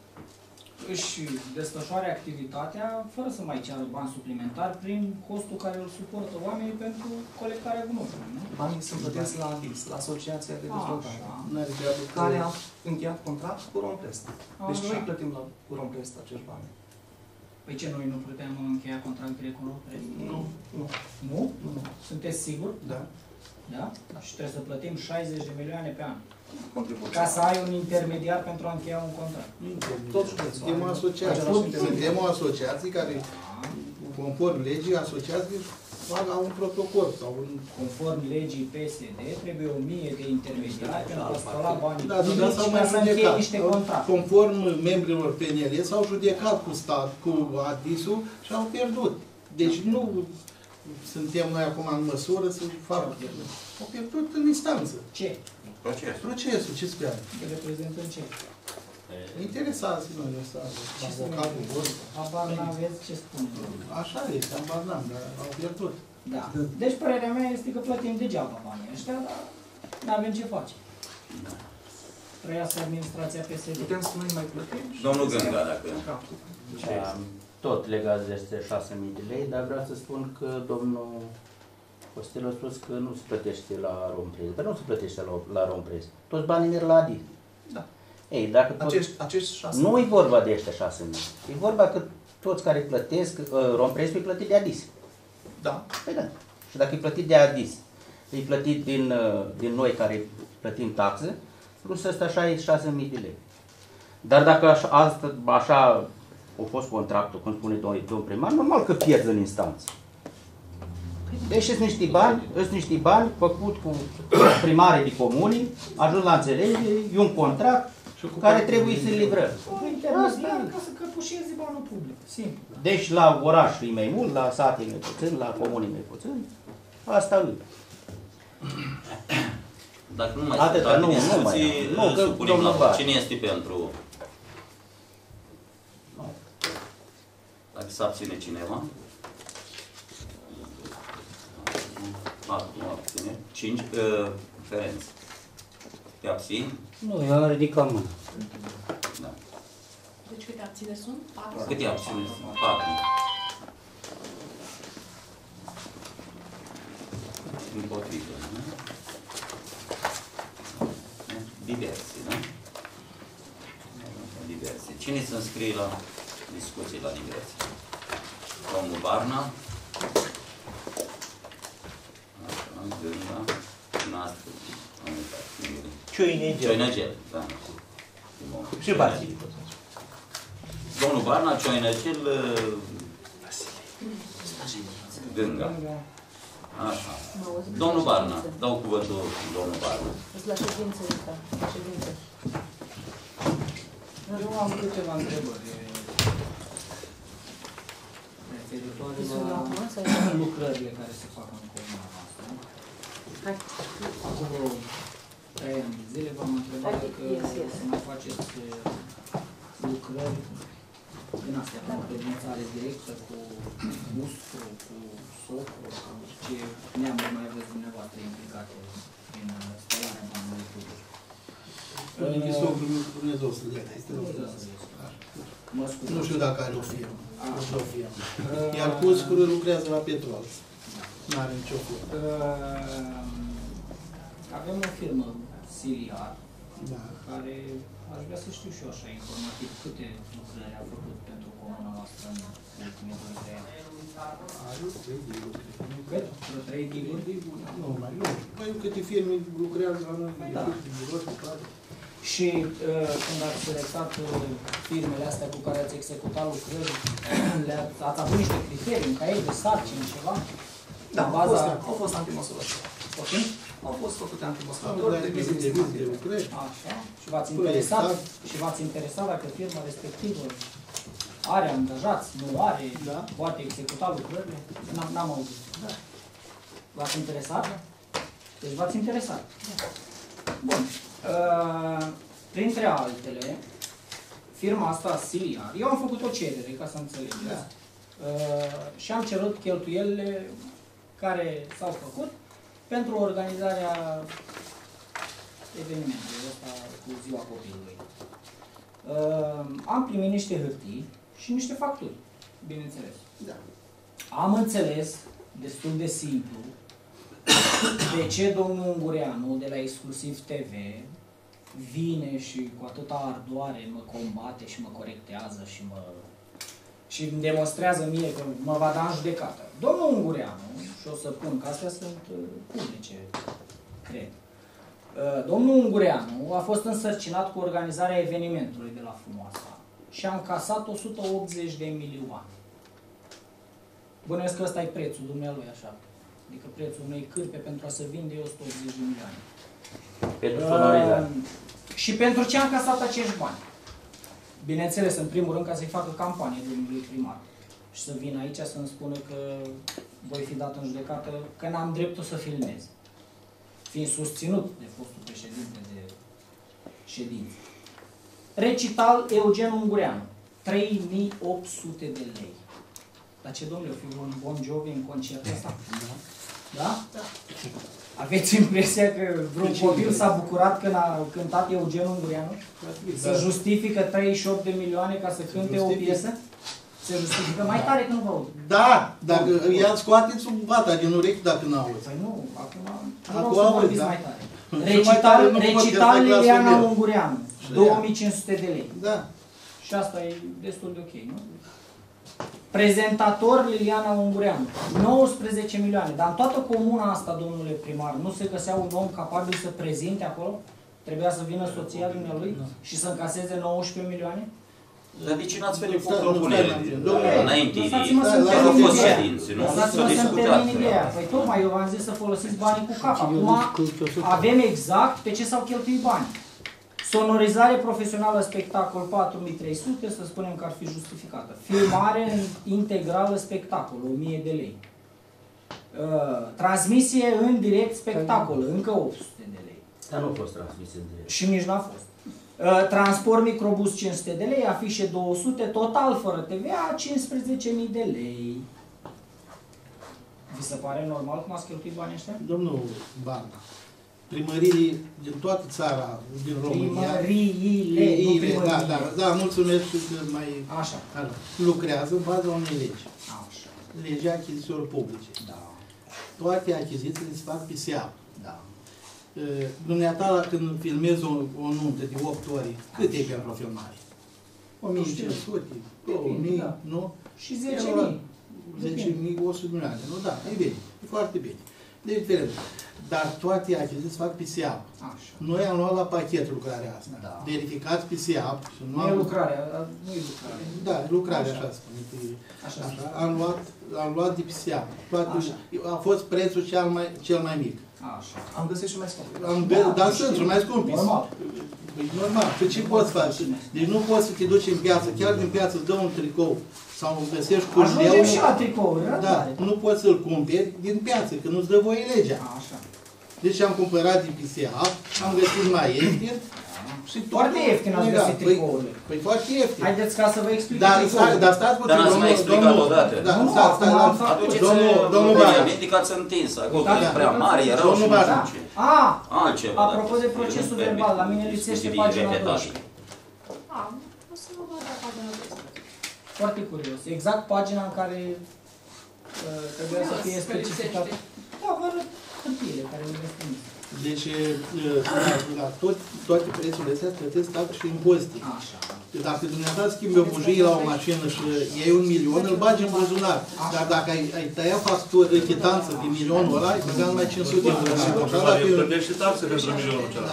își desfășoare activitatea fără să mai ceară bani suplimentari prin costul care îl suportă oamenii pentru colectarea gunoiului, nu? Banii sunt plătiți la A D I S, la Asociația de Dezvoltare, Așa. care a încheiat contract cu Romprest. Deci noi plătim la cu Romprest acești bani. Păi ce, noi nu putem încheia contractele cu Romprest? Nu. Nu? Nu? Nu. Sunteți siguri? Da. Da? Și trebuie să plătim șaizeci de milioane pe an. Contribuția. Ca să ai un intermediar pentru a încheia un contract. Toți suntem o asociație. Suntem o asociație care, conform legii, asociații fac un protocol sau un... Conform legii P S D, trebuie o mie de intermediari pentru a spăla banii Da, publici s-au ca mai să încheie judecat. niște contracte. Conform membrilor P N L s-au judecat cu stat, cu A D I S-ul și au pierdut. Deci nu suntem noi acum în măsură să facă. Au pierdut în instanță. Ce? Proces. Procesul, ce spune? Reprezintă ce? Interesați noi ăsta, avocatul vostru. Habar n-aveți ce spune. Așa este, habar n-am, dar au pierdut. Da. Deci părerea mea este că plătim degeaba banii ăștia, dar n-avem ce face. Trăiască administrația P S D. Putem să nu mai plătim? Domnul Gânga, dacă... Da, tot legat de aceste șase mii de lei, dar vreau să spun că domnul Costel a spus că nu se plătește la Romprez. Dar nu se plătește la, la Romprez. Toți banii merg la A D I. Da. Ei, dacă tot... Acești, acești șase Nu e vorba de ăștia șase mii. E vorba că toți care plătesc, uh, Romprez e plătit de A D I S. Da. Păi da. Și dacă e plătit de A D I S, e plătit din, uh, din noi care plătim taxe, plus ăsta așa e șase mii de lei. Dar dacă așa, asta, așa a fost contractul, cum spune domnul primar, normal că pierzi în instanță. Deci sunt niște bani, sunt niște bani făcut cu primare de comuni, ajung la înțelegere, e un contract care trebuie să-l livrăm. Intermediar ca să căpușeze banul public. Simplu. Deci la oraș e mai mult, la sate e mai puțin, la comuni e mai puțin. Asta e. Dacă nu mai Atâta, sunt alte nu, discuții, nu mai am. Nu, că supunem la domnul vot. Bar. Cine este pentru? Dacă se abține cineva? patru, nu abține. cinci, uh, Ferenț. Te abții? Nu, eu am ridicat mâna. Da. Deci câte abțineri sunt? patru? Câte abține? patru. Împotrivă, nu? Diverse, da? Diverse. Cine se înscrie la discuții la diverse? Domnul Barna. Așa, Gânga. Noastră. Am uitat. Cioinegel. Cioinegel, da. Și Vasile. Domnul Barna, Cioinegel, Gânga. Așa. Domnul Barna, dau cuvântul domnul Barna. La ședință ăsta, la ședință. Eu am câteva întrebări referitoare la lucrările care se fac în comuna noastră. Acolo trei ani de zile v-am întrebat că să mai faceți lucrări din astea, cu credințare directă, cu muscul, cu socru, cu ce neamuri mai aveți dumneavoastră implicate în spălarea banului public. Unică socru, Dumnezeu să le este Nu știu dacă are o firmă. O firmă. Iar Cuscurul lucrează la petrol. Nu are nicio firmă. avem o firmă, Siliar, Da. care aș vrea să știu și eu așa informativ câte lucrări a făcut pentru comuna noastră în ultimii doi trei ani. Are trei diguri. Cât? Vreo trei diguri? Nu, mai nu. Mai câte firme lucrează la noi, Da. diguri, toate. Și uh, când ați selectat uh, firmele astea cu care ați executat lucrări, le-ați ați avut niște criterii, un caiet de sarcini, ceva? Da, În au fost, baza... au fost antimăsurări. Ok? Au fost făcute Am antimăsurări lucrat de de vizite vizite de estimative. lucrări. Așa. Și v-ați Păi, interesat, exact. și v-ați interesat dacă firma respectivă are angajați, nu are, Da. poate executa lucrările? N-am, n-am auzit. Da. V-ați interesat? Deci v-ați interesat. Bun. Uh, printre altele, firma asta, Siliar, eu am făcut o cerere, ca să înțelegeți. Da. Uh, și am cerut cheltuielile care s-au făcut pentru organizarea evenimentului ăsta cu Ziua Copilului. Uh, am primit niște hârtii și niște facturi, bineînțeles. Da. Am înțeles, destul de simplu, de ce domnul Ungureanu de la Exclusiv T V vine și cu atâta ardoare mă combate și mă corectează și mă și îmi demonstrează mie că mă va da în judecată. Domnul Ungureanu, și o să pun, că astea sunt uh, publice, cred. Uh, domnul Ungureanu a fost însărcinat cu organizarea evenimentului de la Frumoasa și a încasat o sută optzeci de milioane. Bănuiesc că ăsta e prețul dumnealui, așa. Adică prețul unei cârpe pentru a se vinde e o sută optzeci de milioane. Pentru sonorizare. Uh, și pentru ce a încasat acești bani? Bineînțeles, în primul rând, ca să-i facă campanie domnului primar. Și să vin aici să-mi spună că voi fi dat în judecată, că n-am dreptul să filmez. Fiind susținut de fostul președinte de ședință. Recital Eugen Ungureanu. trei mii opt sute de lei. Dar ce, domnule, o fi un Bon Jovi în concertul ăsta? Da? Da? Aveți impresia că vreun copil s-a bucurat când a cântat Eugen Ungureanu? Se justifică treizeci și opt de milioane ca să cânte o piesă? Se justifică mai tare când vă aud. Da, dacă ea scoateți un bata din urechi dacă n-auzi. Păi nu, acum Acum vreau să auzi, vorbiți da. mai tare. Și mai tare Recital, nu pot, că recital asta e clasul Liliana meu. Ungureanu, două mii cinci sute de lei. Da. Și asta e destul de ok, nu? Prezentator Liliana Ungureanu, nouăsprezece milioane. Dar în toată comuna asta, domnule primar, nu se găsea un om capabil să prezinte acolo? Trebuia să vină soția dumnealui și să încaseze nouăsprezece milioane? Dar de ce n-ați venit cu Stai, propunere? domnule, Înainte de Lăsați-mă să-mi au termin fost ideea. ședințe, nu? Lăsați-mă S-a să-mi discutat. termin ideea. Păi tocmai eu v-am zis să folosiți banii cu cap. Acum avem exact pe ce s-au cheltuit banii. Sonorizare profesională spectacol patru mii trei sute, să spunem că ar fi justificată. Filmare integrală spectacol, o mie de lei. Uh, transmisie în direct spectacol, încă opt sute de lei. Dar nu a fost transmis în direct. Și nici n-a fost. Uh, transport microbus cinci sute de lei, afișe două sute, total fără T V A cincisprezece mii de lei. Vi se pare normal cum ați cheltuit banii ăștia? Domnul Barna, primăriile din toată țara, din România, Primăriile, nu Primăriile, da, primăriile. da, da, mulțumesc și că mai Așa. așa, lucrează în baza unei legi. Așa. Legea achizițiilor publice. Da. Toate achizițiile se fac pe seamă. Da. Uh, Dumneata, când filmezi o, o nuntă de opt ore, cât e pentru o filmare? o mie cinci sute, două mii, da. nu? Și zece mii. zece mii, o sută de milioane, nu? Da, e bine, e foarte bine. De diferent. Dar toate achiziții se fac pe seamă. Așa. Noi am luat la pachet lucrarea asta. Da. Verificați pe seamă. Nu e lucrare, nu e lucrare. Da, lucrarea, așa, Așa. spune. Așa. Așa. Am luat, am luat de pe seamă. Toate, Așa. a fost prețul cel mai, cel mai mic. Așa. Am găsit și mai scump. Am, Da, dar și- sunt și mai scumpi. Normal. Păi, normal. Păi ce poți face? Deci nu poți să te duci în piață, chiar din piață îți dă un tricou sau găsești cu Ajungem și la tricouri, Da, răbdare. nu poți să-l cumperi din piață, că nu-ți dă voie legea. Așa. Deci am cumpărat din P S A, am găsit mai ieftin și tot. Foarte ieftin ați legal. găsit Păi- tricourile. Păi foarte ieftin. Haideți ca să vă explic Dar, stai, tricourile. dar stați puțin, Dar n-ați domnul, mai explicat domnul, odată. Da, Nu, stați, stai, acum am da, făcut. Aduceți domnul, domnul domnul Bara. indicați întins, acolo Da, că e da. prea mare, e rău Domnul și nu Bara. știu ce. A, Altceva. apropo dacă de se procesul permite verbal, la mine discuții lipsește din pagina repetate. doisprezece. A, o să vă văd la pagina doisprezece. Foarte curios. Exact pagina în care uh, trebuia să fie Curios, că specificat. lipsește. Da, vă arăt hârtiile care le veți trimis. Deci, la, la tot, toate prețurile astea plătesc taxe și impozite. Așa. Dacă dumneavoastră schimbi o bujie la o mașină și iei un milion, îl bagi în buzunar. Dar dacă ai, ai tăiat factură, chitanță din milionul ăla, ai băgat numai cinci sute de buzunar. Plătești și taxe pentru milionul acela.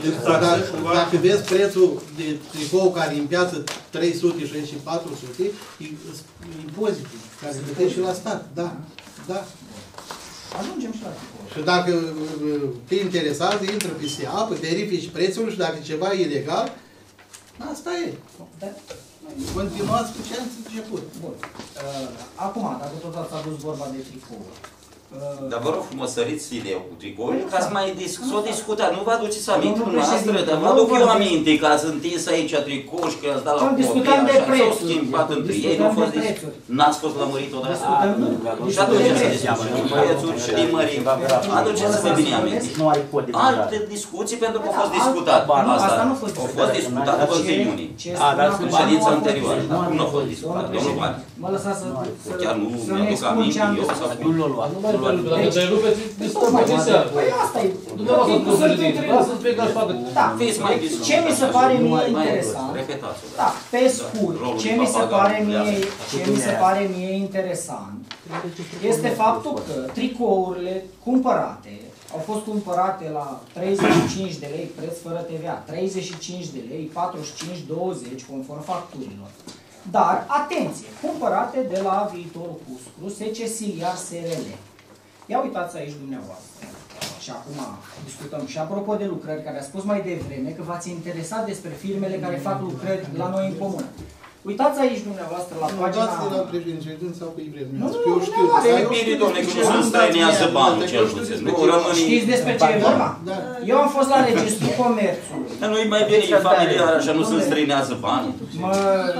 Dacă vezi prețul de tricou care e în piață trei sute și patru sute, e impozite, care plătești și la stat. Da, da. Ajungem și la tricou. Și dacă te interesează, intră pe S E A, verifici prețul și dacă ceva e ilegal, asta e. Da. Continuați cu ce ați început. Bun. Uh, acum, dacă tot ați adus vorba de tricouri. Uh, Dar vă rog frumos, săriți ideea cu tricouri, ca să mai disc, s-o discutat. Nu vă aduceți aminte dumneavoastră, dar vă aduc eu aminte că ați întins aici tricouri și că ați dat la copii, discutăm de așa, s-au prețuri. schimbat între ei, nu fost prețuri. N-ați fost lămurit odată? Discutăm, Și aduceți să discutăm de prețuri și de mărim. Aduceți-vă bine aminte. Alte discuții pentru că a fost discutat. Asta a fost discutat după întâi iunie. În ședința anterioară. Nu a fost discutat, domnul Bani. Mă lăsați să... Chiar nu mi-aduc aminte, eu sau cum. Nu l-a luat. Dacă te rupeți, discutăm de seară. Păi asta e. Dumneavoastră nu președinte, lasă să spuneți facă. Da, ce mi se pare mie interesant, da, pe scurt, ce mi se pare mie, ce mi se pare mie interesant este faptul că tricourile cumpărate au fost cumpărate la treizeci și cinci de lei preț fără T V A, treizeci și cinci de lei, patruzeci și cinci douăzeci conform facturilor. Dar, atenție, cumpărate de la Viitorul Cuscru, S C Siliar S R L. Ia uitați aici dumneavoastră. Și acum discutăm. Și apropo de lucrări, care a spus mai devreme că v-ați interesat despre firmele care fac lucrări la noi în comună. Uitați aici dumneavoastră la pagina... Nu dați la președinte sau cu Ibrahim. Nu, nu, eu știu. Ei bine, domnule, că nu se străinează banul cel puțin. Nu rămâne... Știți despre ce e vorba? Eu am fost la Registrul Comerțului. Dar nu-i mai bine, e familiar, așa nu se străinează banii. Mă...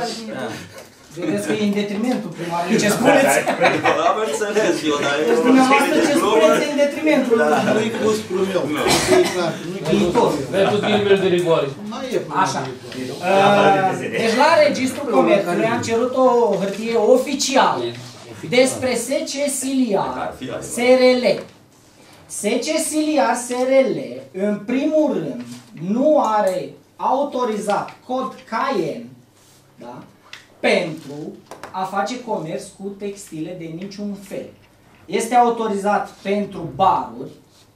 Vedeți că e în detrimentul primarului, ce spuneți? Am înțeles eu, dar e o dumneavoastră ce spuneți e în detrimentul. Nu-i cuscul meu. Viitor. Pentru ghilimele de rigoare. Așa. Deci la Registrul Comerțului am cerut o hârtie oficială despre S C Siliar S R L. S C Siliar S R L, în primul rând, nu are autorizat cod Cayenne, da? Pentru a face comerț cu textile de niciun fel. Este autorizat pentru baruri,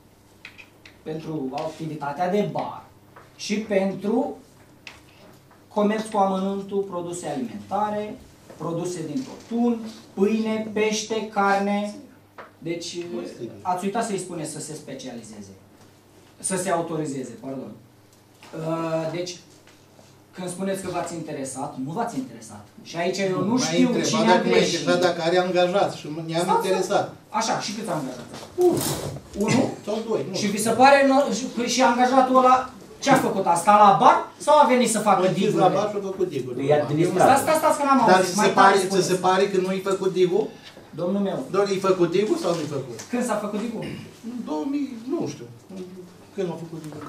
pentru activitatea de bar și pentru comerț cu amănuntul, produse alimentare, produse din tutun, pâine, pește, carne. Deci ați uitat să-i spuneți să se specializeze, să se autorizeze, pardon. Deci, când spuneți că v-ați interesat, nu v-ați interesat. Și aici eu nu știu cine a greșit. M-a dacă are angajați și ne-am interesat. Așa, și câți angajați? Unu. Unu? Sau doi. Și vi se pare, și angajatul ăla ce a făcut? A stat la bar sau a venit să facă diguri? La bar și a făcut diguri. Stați, stați, stați că n-am Dar auzit. ți se pare că nu-i făcut digul? Domnul meu. Doar i-ai făcut digul sau nu-i făcut? Când s-a făcut digul? În două mii, nu știu. Când a făcut digul?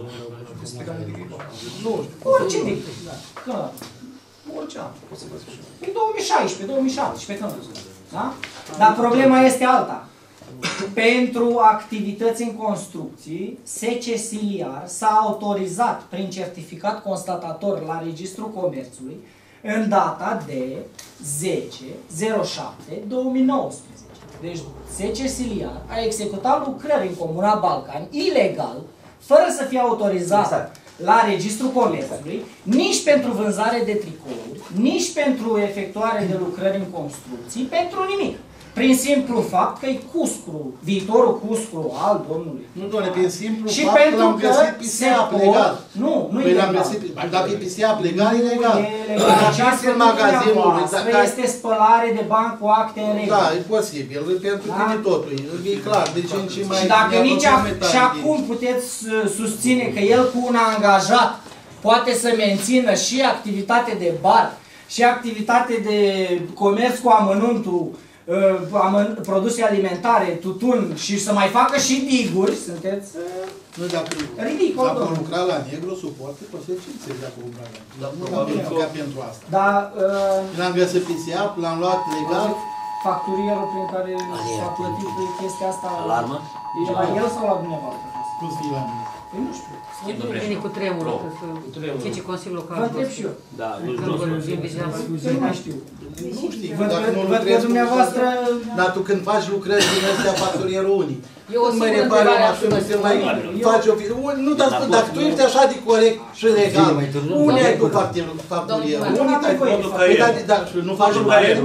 Nu știu. Orice dig. Când? Orice an, poți să vă spun. În două mii șaisprezece, două mii șaptesprezece, când? Da? Dar problema este alta. Pentru activități în construcții, S C Siliar s-a autorizat prin certificat constatator la Registrul Comerțului în data de zece zero șapte două mii nouăsprezece. Deci S C Siliar a executat lucrări în Comuna Balcani, ilegal, fără să fie autorizat la Registrul Comerțului, nici pentru vânzare de tricouri, nici pentru efectuare de lucrări în construcții, pentru nimic. Prin simplu fapt că e Cuscru, viitorul Cuscru al domnului. Nu, doamne, prin simplu și fapt că l-am găsit pe se S E A pot... legal. Nu, nu păi e l-am legal. găsit, dacă e pe S E A legal, e legal. Nu e legal. Dacă este în magazinul, dacă este spălare de bani cu acte în regulă. Da, e posibil, pentru da? tine totul, e clar. Deci în ce mai... Și dacă nici și acum puteți susține că el cu un angajat poate să mențină și activitate de bar, și activitate de comerț cu amănuntul, uh, produse alimentare, tutun și să mai facă și diguri, sunteți uh, nu, dacă, ridicol. Dacă lucra la negru, suportă consecințe dacă lucra la negru. Dar nu l-am ca pentru asta. Da, uh, l-am găsit pe S E A, l-am luat legal. Facturierul prin care s-a plătit chestia asta, alarmă? e la el sau la dumneavoastră? cum să fie la mine? Păi nu știu. Vine cu tremurul, că ce Consiliul Local. Vă întreb și eu. Da, nu nu mai știu. Nu știi, Văd dacă nu că lucrezi dumneavoastră... Dar tu când faci lucrări din astea facturierul unii, Eu o când mai singură repari o întrebare mașină, am când mai faci o fi... Nu te ascult, dacă tu ești așa de corect și legal, unde ai tu facturierul? Unde ai tu? Nu faci lucrări?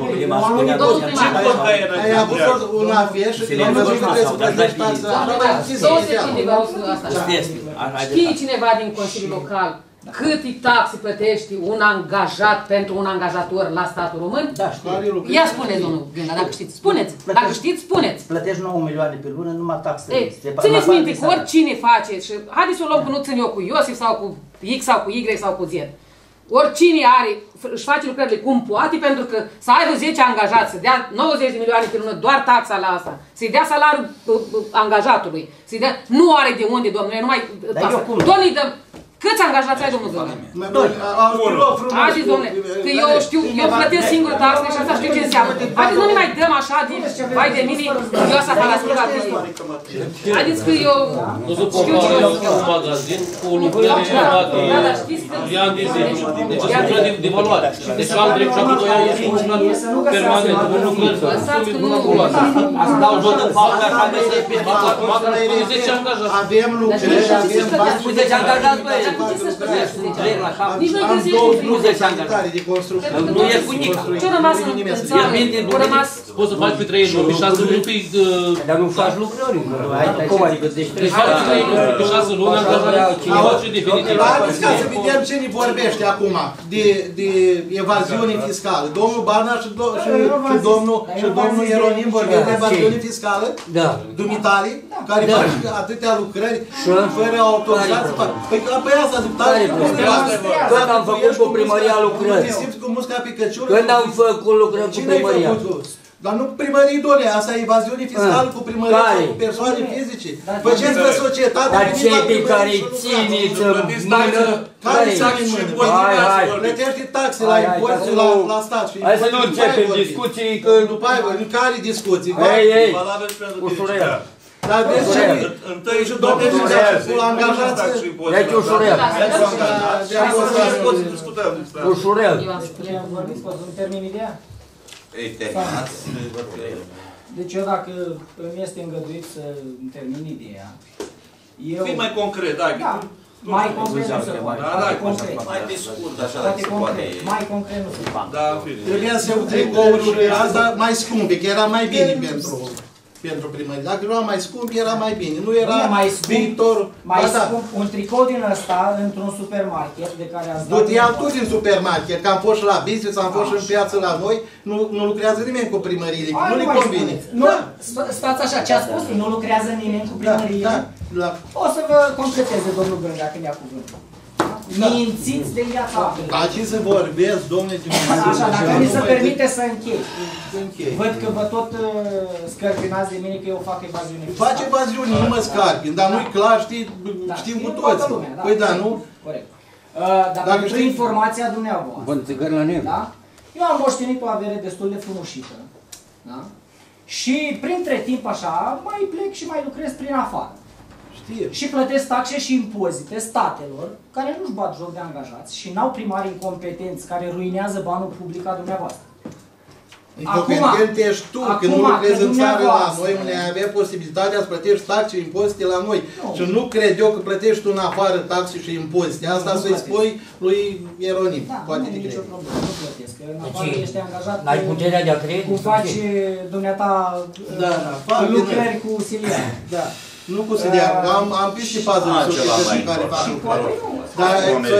Ai avut un afiș și când ai văzut că trebuie să plătești taxa. Știe cineva din Consiliul Local câte taxe plătește un angajat pentru un angajator la statul român? Da, știu. Ia spuneți, domnul Gânda, dacă știți. Spuneți. Dacă știți, spuneți. Plătești nouă milioane pe lună, numai taxe. Țineți minte că oricine face, și haideți să o luăm că nu țin eu cu Iosif sau cu X sau cu Y sau cu Z. Oricine are, își face lucrările cum poate, pentru că să aibă zece angajați, să dea nouăzeci de milioane pe lună, doar taxa la asta, să-i dea salariul angajatului, să-i dea, nu are de unde, domnule, nu mai... Domnii dăm... Câți angajați ai, domnul Zălea? Doi. Haideți, domnule, că eu știu, eu plătesc singur taxe și asta știu ce înseamnă. Haideți, nu ne mai dăm așa de, vai de mine, eu asta halastică de ei. Haideți că eu nu se compară un magazin cu lucrări private, ani de zile. Deci sunt lucrări de valoare. Deci am drept și acum doi ani este un lucrat permanent, un lucrări. Asta dau jot în față, așa de să fie cu zece angajați. Avem lucrări, avem bani. Cu zece angajați, băi. Nici nu-i găsești de construcție. Nu e cu nic. Ce-a rămas în țară? A rămas... Poți să faci pe trei luni, pe șase luni, pe... Dar nu faci lucrări. Cum adică? Deci faci pe trei luni, pe șase luni, angajarea face definitiv. Haideți ca să vedem ce ne vorbește acum de evaziune fiscală. Domnul Barna și domnul Ieronim vorbesc de evaziune fiscală? Da. Dumitale, care fac atâtea lucrări fără autorizație. Păi asta zic, tare când am făcut cu primăria lucrări? Te simți cu musca pe căciulă? Când am făcut lucrări cu primăria? Dar nu primării, doamne, asta e evaziune fiscală cu primăria sau cu persoane fizice. Făceți pe societate. Dar cei pe care țineți în mână, care țineți în mână? Hai, hai. Plătește taxe la impozite la stat. Hai să nu începem discuții, că... După aia, care discuții? Ei, ei, ușurel. Dar vezi ce? Întâi și domnul cu angajați. Deci ușurel. Ușurel. Vorbiți, poți să-mi termin ideea? Ei, terminați. Deci eu dacă îmi este îngăduit să îmi termin ideea, eu... Fii mai concret, da. Da, mai concret nu se poate. Mai pe scurt, așa, dacă se poate. Mai concret nu se poate. Trebuia să iau tricourile astea mai scumpe, că era mai bine pentru... pentru primărie. Dacă era mai scump, era mai bine. Nu era mai scump, viitor. Mai da, scump, un tricou din ăsta într-un supermarket de care ați dat... Du-te iau tu din supermarket, că am fost și la business, am fost și în piață la noi, nu, nu lucrează nimeni cu primăriile, nu le convine. Nu, da. Stați așa, ce a spus, nu lucrează nimeni cu primăriile. Da, da, da. O să vă completeze, domnul Brânga, când ia cuvântul. Mințiți de viața. Aici să vorbesc, domnule Dumnezeu. Așa, dacă mi se permite să închei. Văd că vă tot scărpinați de mine că eu fac evaziune fiscală. Faci evaziune, nu mă scărpin, dar nu-i clar, știi, știm cu toți. Păi da, nu? Corect. Dar pentru informația dumneavoastră. Bun, țigări la neam. Da? Eu am moștenit o avere destul de frumușită. Da? Și printre timp așa, mai plec și mai lucrez prin afară. Și plătesc taxe și impozite statelor care nu-și bat joc de angajați și n-au primari incompetenți care ruinează banul public a dumneavoastră. Incompetent ești tu, când nu lucrezi în țară la noi, unde ai avea posibilitatea să plătești taxe și impozite la noi. No. Și nu cred eu că plătești tu în afară taxe și impozite. Asta să-i spui lui Ieronim. Da, poate nu e nicio problemă, nu plătesc. Că în afară ești angajat, n-ai puterea de a crede? Cum faci dumneata da, da, lucrări cu Silia. Da. Nu cu să dea, am, am piste fază de societăți care fac lucrări. Dar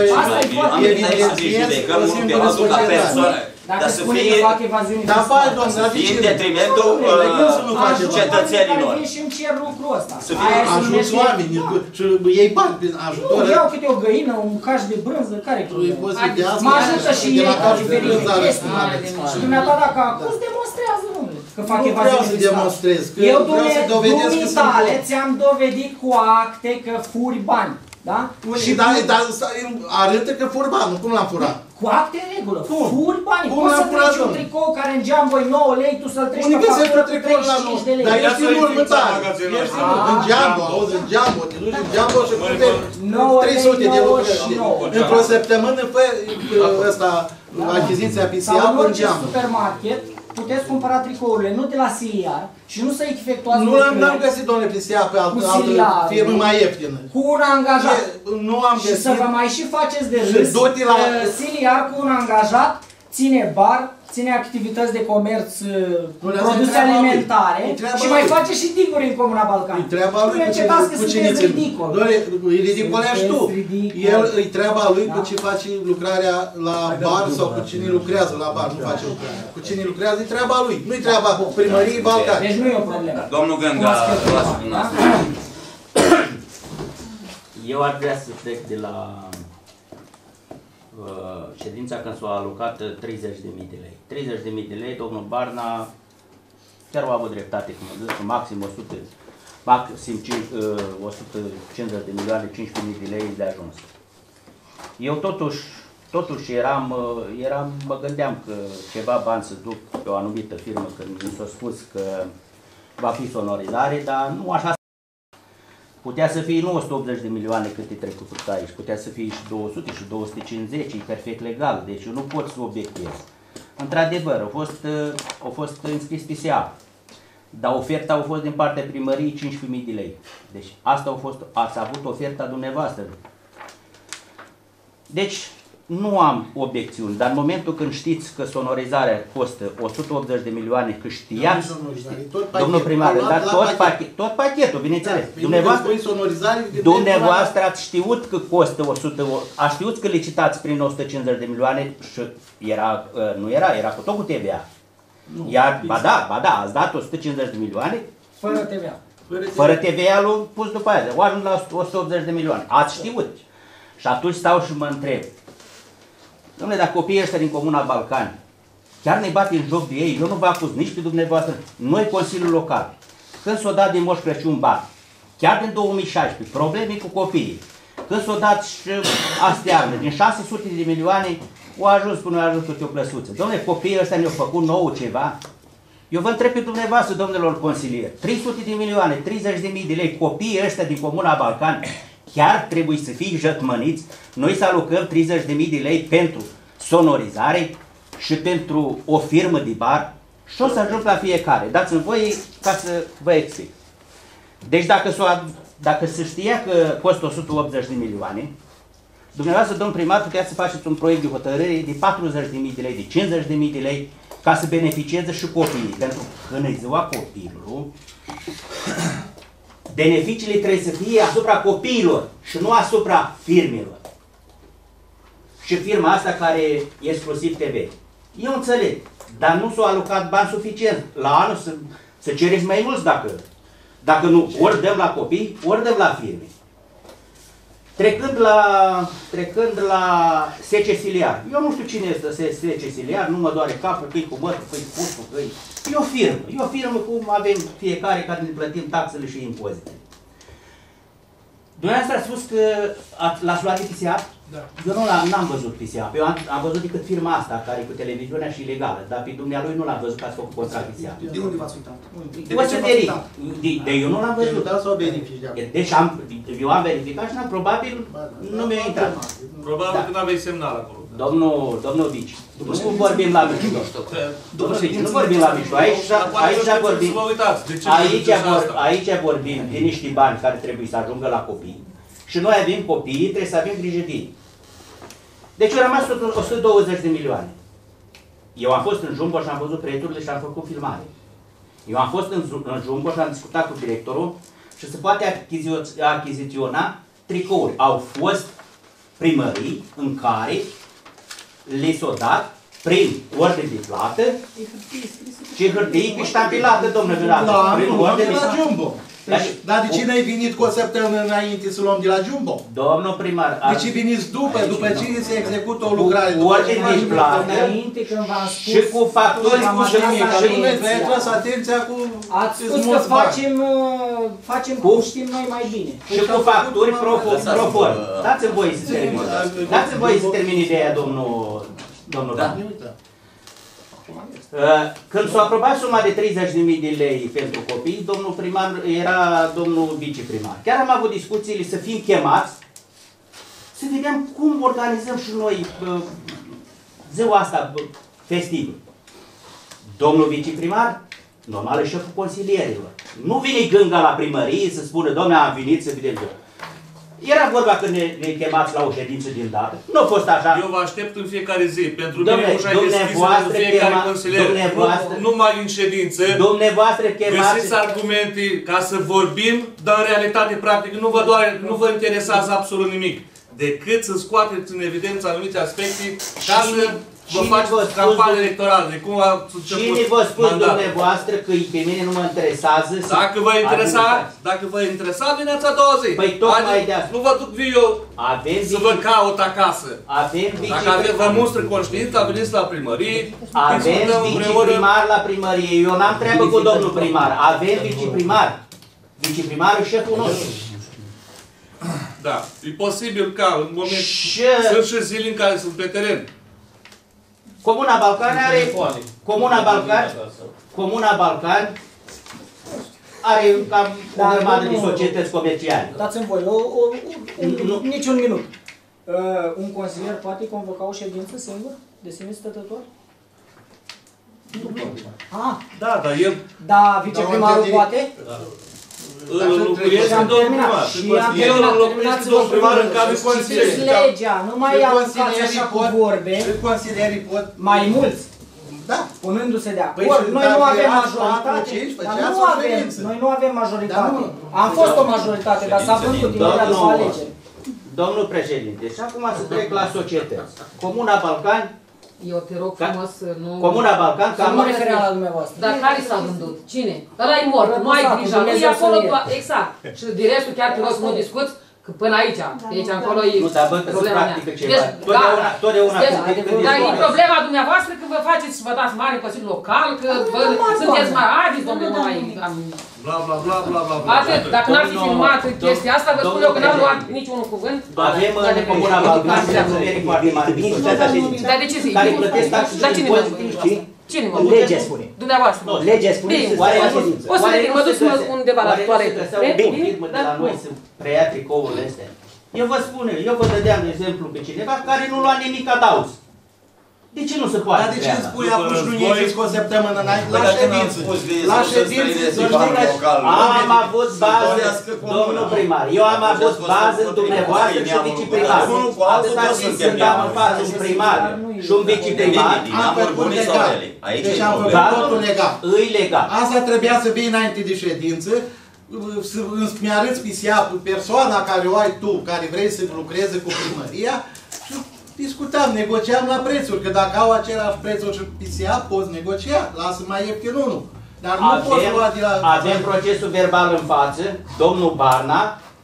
evidențiez, o singură societate. Dar să fie, dar faci, doamne, să fie în detrimentul cetățenilor. Și îmi cer lucrul ăsta. Ajuți oamenii și iei bani prin ajutor. Nu, iau câte o găină, un caș de brânză, care-i problema? Mă ajută și ei cu diferite chestii. Și dumneata dacă acuz, demonstrează, domnule, că fac evaziune fiscală. Eu, dumitale, ți-am dovedit cu acte că furi bani. Da? Și dar arătă că fur bani, cum l-am furat? Cu acte în regulă, furi banii. Poți să treci un tricou care în geamboi nouă lei, tu să-l treci pe factură cu treizeci și cinci de lei. Dar ești în următoare, ești în geambo, auzi, în geambo, te duci în geambo și pune trei sute de lucruri. Într-o săptămână fă ăsta, achiziția P C A în geambo. Supermarket, puteți cumpăra tricourile, nu de la Siliar și nu să efectuați Nu l-am găsit, domnule, P C A pe altă firmă mai ieftină. Cu un angajat. Nu am găsit. Și să vă mai și faceți de râs, Siliar cu un angajat ține bar, ține activități de comerț, produse alimentare și mai face și diguri în Comuna Balcani. E treaba lui cu cine ține. Doamne, e ridicol ești tu. El e treaba lui cu ce face lucrarea la bar sau cu cine lucrează la bar, nu face lucrarea. Cu cine lucrează e treaba lui, nu e treaba primăriei Balcani. Deci nu e o problemă. Domnul Gânga, luați dumneavoastră. Eu ar vrea să trec de la ședința când s-a alocat treizeci de mii de lei. treizeci de mii de lei, domnul Barna chiar a avut dreptate, cum a zis, maxim o sută, maxim o sută cincizeci de milioane, cincisprezece mii de lei de ajuns. Eu totuși, totuși eram, eram, mă gândeam că ceva bani se duc pe o anumită firmă, când mi s-a spus că va fi sonorizare, dar nu așa. Putea să fie nu o sută optzeci de milioane cât e trecut aici, putea să fie și două sute și două sute cincizeci, e perfect legal, deci eu nu pot să obiectez. Într-adevăr, au fost, au fost înscris P C A, dar oferta a fost din partea primăriei cincisprezece mii de lei. Deci asta a fost, ați avut oferta dumneavoastră. Deci nu am obiecțiuni, dar în momentul când știți că sonorizarea costă o sută optzeci de milioane, că știați, domnul primar, dar tot, pachet, tot pachetul, bineînțeles. Da, dumneavoastră, dumneavoastră ați știut că costă o sută, a știut că licitați prin o sută cincizeci de milioane și era, nu era, era cu tot cu T V A. Iar, ba da, ba da, ați dat o sută cincizeci de milioane fără T V A. Fără T V A-ul pus după aia, o ajung la o sută optzeci de milioane. Ați știut. Și atunci stau și mă întreb. Dom'le, dacă copiii ăștia din Comuna Balcani chiar ne bate în joc de ei, eu nu vă acuz nici pe dumneavoastră, noi Consiliul Local, când s-o dat din Moș Crăciun bani, chiar din două mii șaisprezece, probleme cu copiii, când s-o dat și astearnă, din șase sute de milioane, o ajuns până a ajuns câte o plăsuță. Dom'le, copiii ăștia ne-au făcut nouă ceva. Eu vă întreb pe dumneavoastră, domnilor consilieri, trei sute de milioane, treizeci de mii de lei, copiii ăștia din Comuna Balcani, chiar trebuie să fie jătmăniți, noi să alocăm treizeci de mii de lei pentru sonorizare și pentru o firmă de bar și o să ajung la fiecare. Dați-mi voie ca să vă explic. Deci dacă, dacă se știa că costă o sută optzeci de milioane, dumneavoastră, domn primar, putea să faceți un proiect de hotărâre de patruzeci de mii de lei, de cincizeci de mii de lei, ca să beneficieze și copiii. Pentru că când e ziua copilului, beneficiile trebuie să fie asupra copiilor și nu asupra firmelor. Și firma asta care e exclusiv T V. Eu înțeleg, dar nu s-au alocat bani suficient. La anul să, să cereți mai mulți dacă, dacă nu, ori dăm la copii, ori dăm la firme. Trecând la, trecând la S C Siliar. Eu nu știu cine este S C Siliar, nu mă doare capul, că-i cu mătul, că-i cu putul, că-i... E o firmă, e o firmă cum avem fiecare care ne plătim taxele și impozitele. Dumneavoastră ați spus că l-ați luat de P C A? Da. Eu nu l-am văzut P C A. Eu am, am văzut decât firma asta, care e cu televiziunea și ilegală, dar pe dumnealui nu l-am văzut că ați făcut contract P C A. De unde v-ați uitat? O să verific. De, de eu nu l-am văzut. Sau verificat? Deci am, eu am verificat și probabil nu mi-a intrat. Probabil că nu aveți semnal acolo. Domnul, domnul Vici, nu vorbim la mișto. Domnul Vici, nu vorbim la mișto. Aici, aici, vorbim, aici, aici vorbim de niște bani care trebuie să ajungă la copii. Și noi avem copii, trebuie să avem grijă de ei. Deci au rămas o sută douăzeci de milioane. Eu am fost în Jumbo și am văzut prețurile și am făcut filmare. Eu am fost în, în Jumbo și am discutat cu directorul și se poate achiziționa tricouri. Au fost primării în care le s-o dat prin ordine de plată și hârtie pe ștampilată, domnule Vilață. Da, nu, nu la Jumbo. Dar de ce n-ai venit cu o săptămână înainte să luăm de la Jumbo? Domnul primar... De ce veniți după, după ce se execută o lucrare? Cu ordine de plată și cu facturi cu și mi-ai tras atenția cu... Ați spus că facem, facem cum știm noi mai bine. Și cu facturi proform. Dați-mi voie să termin. Dați-mi voie să termin ideea, domnul... Domnul Dan. Când s-a aprobat suma de treizeci de mii de lei pentru copii, domnul primar era domnul viceprimar. Chiar am avut discuțiile să fim chemați, să vedem cum organizăm și noi ziua asta festivă. Domnul viceprimar, normal e șeful consilierilor. Nu vine gânga la primărie să spună, dom'le, am venit să vedem eu. Era vorba că ne, ne chemați la o ședință din dată. Nu a fost așa. Eu vă aștept în fiecare zi. Pentru mine ușa e deschisă pentru fiecare consilier. Nu numai în ședință. Dumneavoastră chemați... Găsiți argumente ca să vorbim, dar în realitate, practic, nu vă, doare, nu vă interesează absolut nimic. Decât să scoateți în evidență anumite aspecte ca să vă faceți campanie electorală. De cum a început Cine vă spus dumneavoastră că pe mine nu mă interesează? Dacă vă interesa, dacă vă interesa, vineți a doua zi. Păi tocmai de asta. Nu vă duc eu avem să vă caut acasă. Avem Dacă avem, vă mustră conștiința, veniți la primărie. Avem viceprimar la primărie. Eu n-am treabă cu domnul primar. Avem viceprimar. Viceprimarul șeful nostru. Da. E posibil ca în moment... Sunt și zile în care sunt pe teren. Comuna Balcan are... Comuna Balcan... Comuna Balcan are cam o grămadă de societăți comerciale. Dați-mi voi, o, o, un, nici un minut. Uh, un consilier poate convoca o ședință singur? De sine stătător? Ah. Da, dar el... Da, viceprimarul poate? Da. Îl locuiesc în domnul primar. Eu îl locuiesc în domnul primar în care consilieri. Legea, nu mai aruncați așa cu vorbe. Consilierii pot... Mai mulți. Da. Punându-se de acord. Noi nu avem majoritate. Dar nu avem. Noi nu avem majoritate. Am fost o majoritate, dar s-a vândut imediat după alegeri. Domnul președinte, și acum să trec la societăți. Comuna Balcan. Eu te rog frumos să nu... Comuna Balcan, să nu referea la dumneavoastră. Dar care s-a vândut? Cine? Ăla-i mort, nu ai grijă, nu e acolo, exact. Și de restul chiar te rog să nu discuți, că până aici, deci acolo e nu, dar bă, că se practică ceva. Totdeauna, totdeauna dar e problema dumneavoastră că vă faceți și vă dați mare în Consiliul Local, că sunteți mai aviți, domnule, nu mai... Bla, bla, bla, bla, bla, bla. Atât, dacă n-ar fi filmat chestia asta, vă spun eu că n-am luat niciunul cuvânt. Avem în Comuna Balcan și foarte mari. Dar de ce zic? Care plătesc taxe și impozite. Cine mă? Legea spune. Dumneavoastră. Legea spune. O să vedem, mă duc undeva la toaletă. Bine, de la noi să preia tricourile astea. Eu vă spun, eu vă dădeam de exemplu pe cineva care nu lua nimic adaus. De ce nu se poate? Dar de ce îmi spui acum și nu ieșiți cu o săptămână înainte? La ședință. La ședință, să știi că... Am avut bază, domnul primar. Eu am avut bază în dumneavoastră și viceprimar. Atâta timp când am în față un primar și un viceprimar. Am făcut legal. Deci am făcut totul legal. Îi legal. Asta trebuia să vii înainte de ședință, să îmi arăți pe seapă persoana care o ai tu, care vrei să lucreze cu primăria, discutam, negociam la prețuri, că dacă au același prețuri și P S A, poți negocia, lasă mai ieftin unul. Dar nu avem, poți lua de la... Avem procesul verbal în față, domnul Barna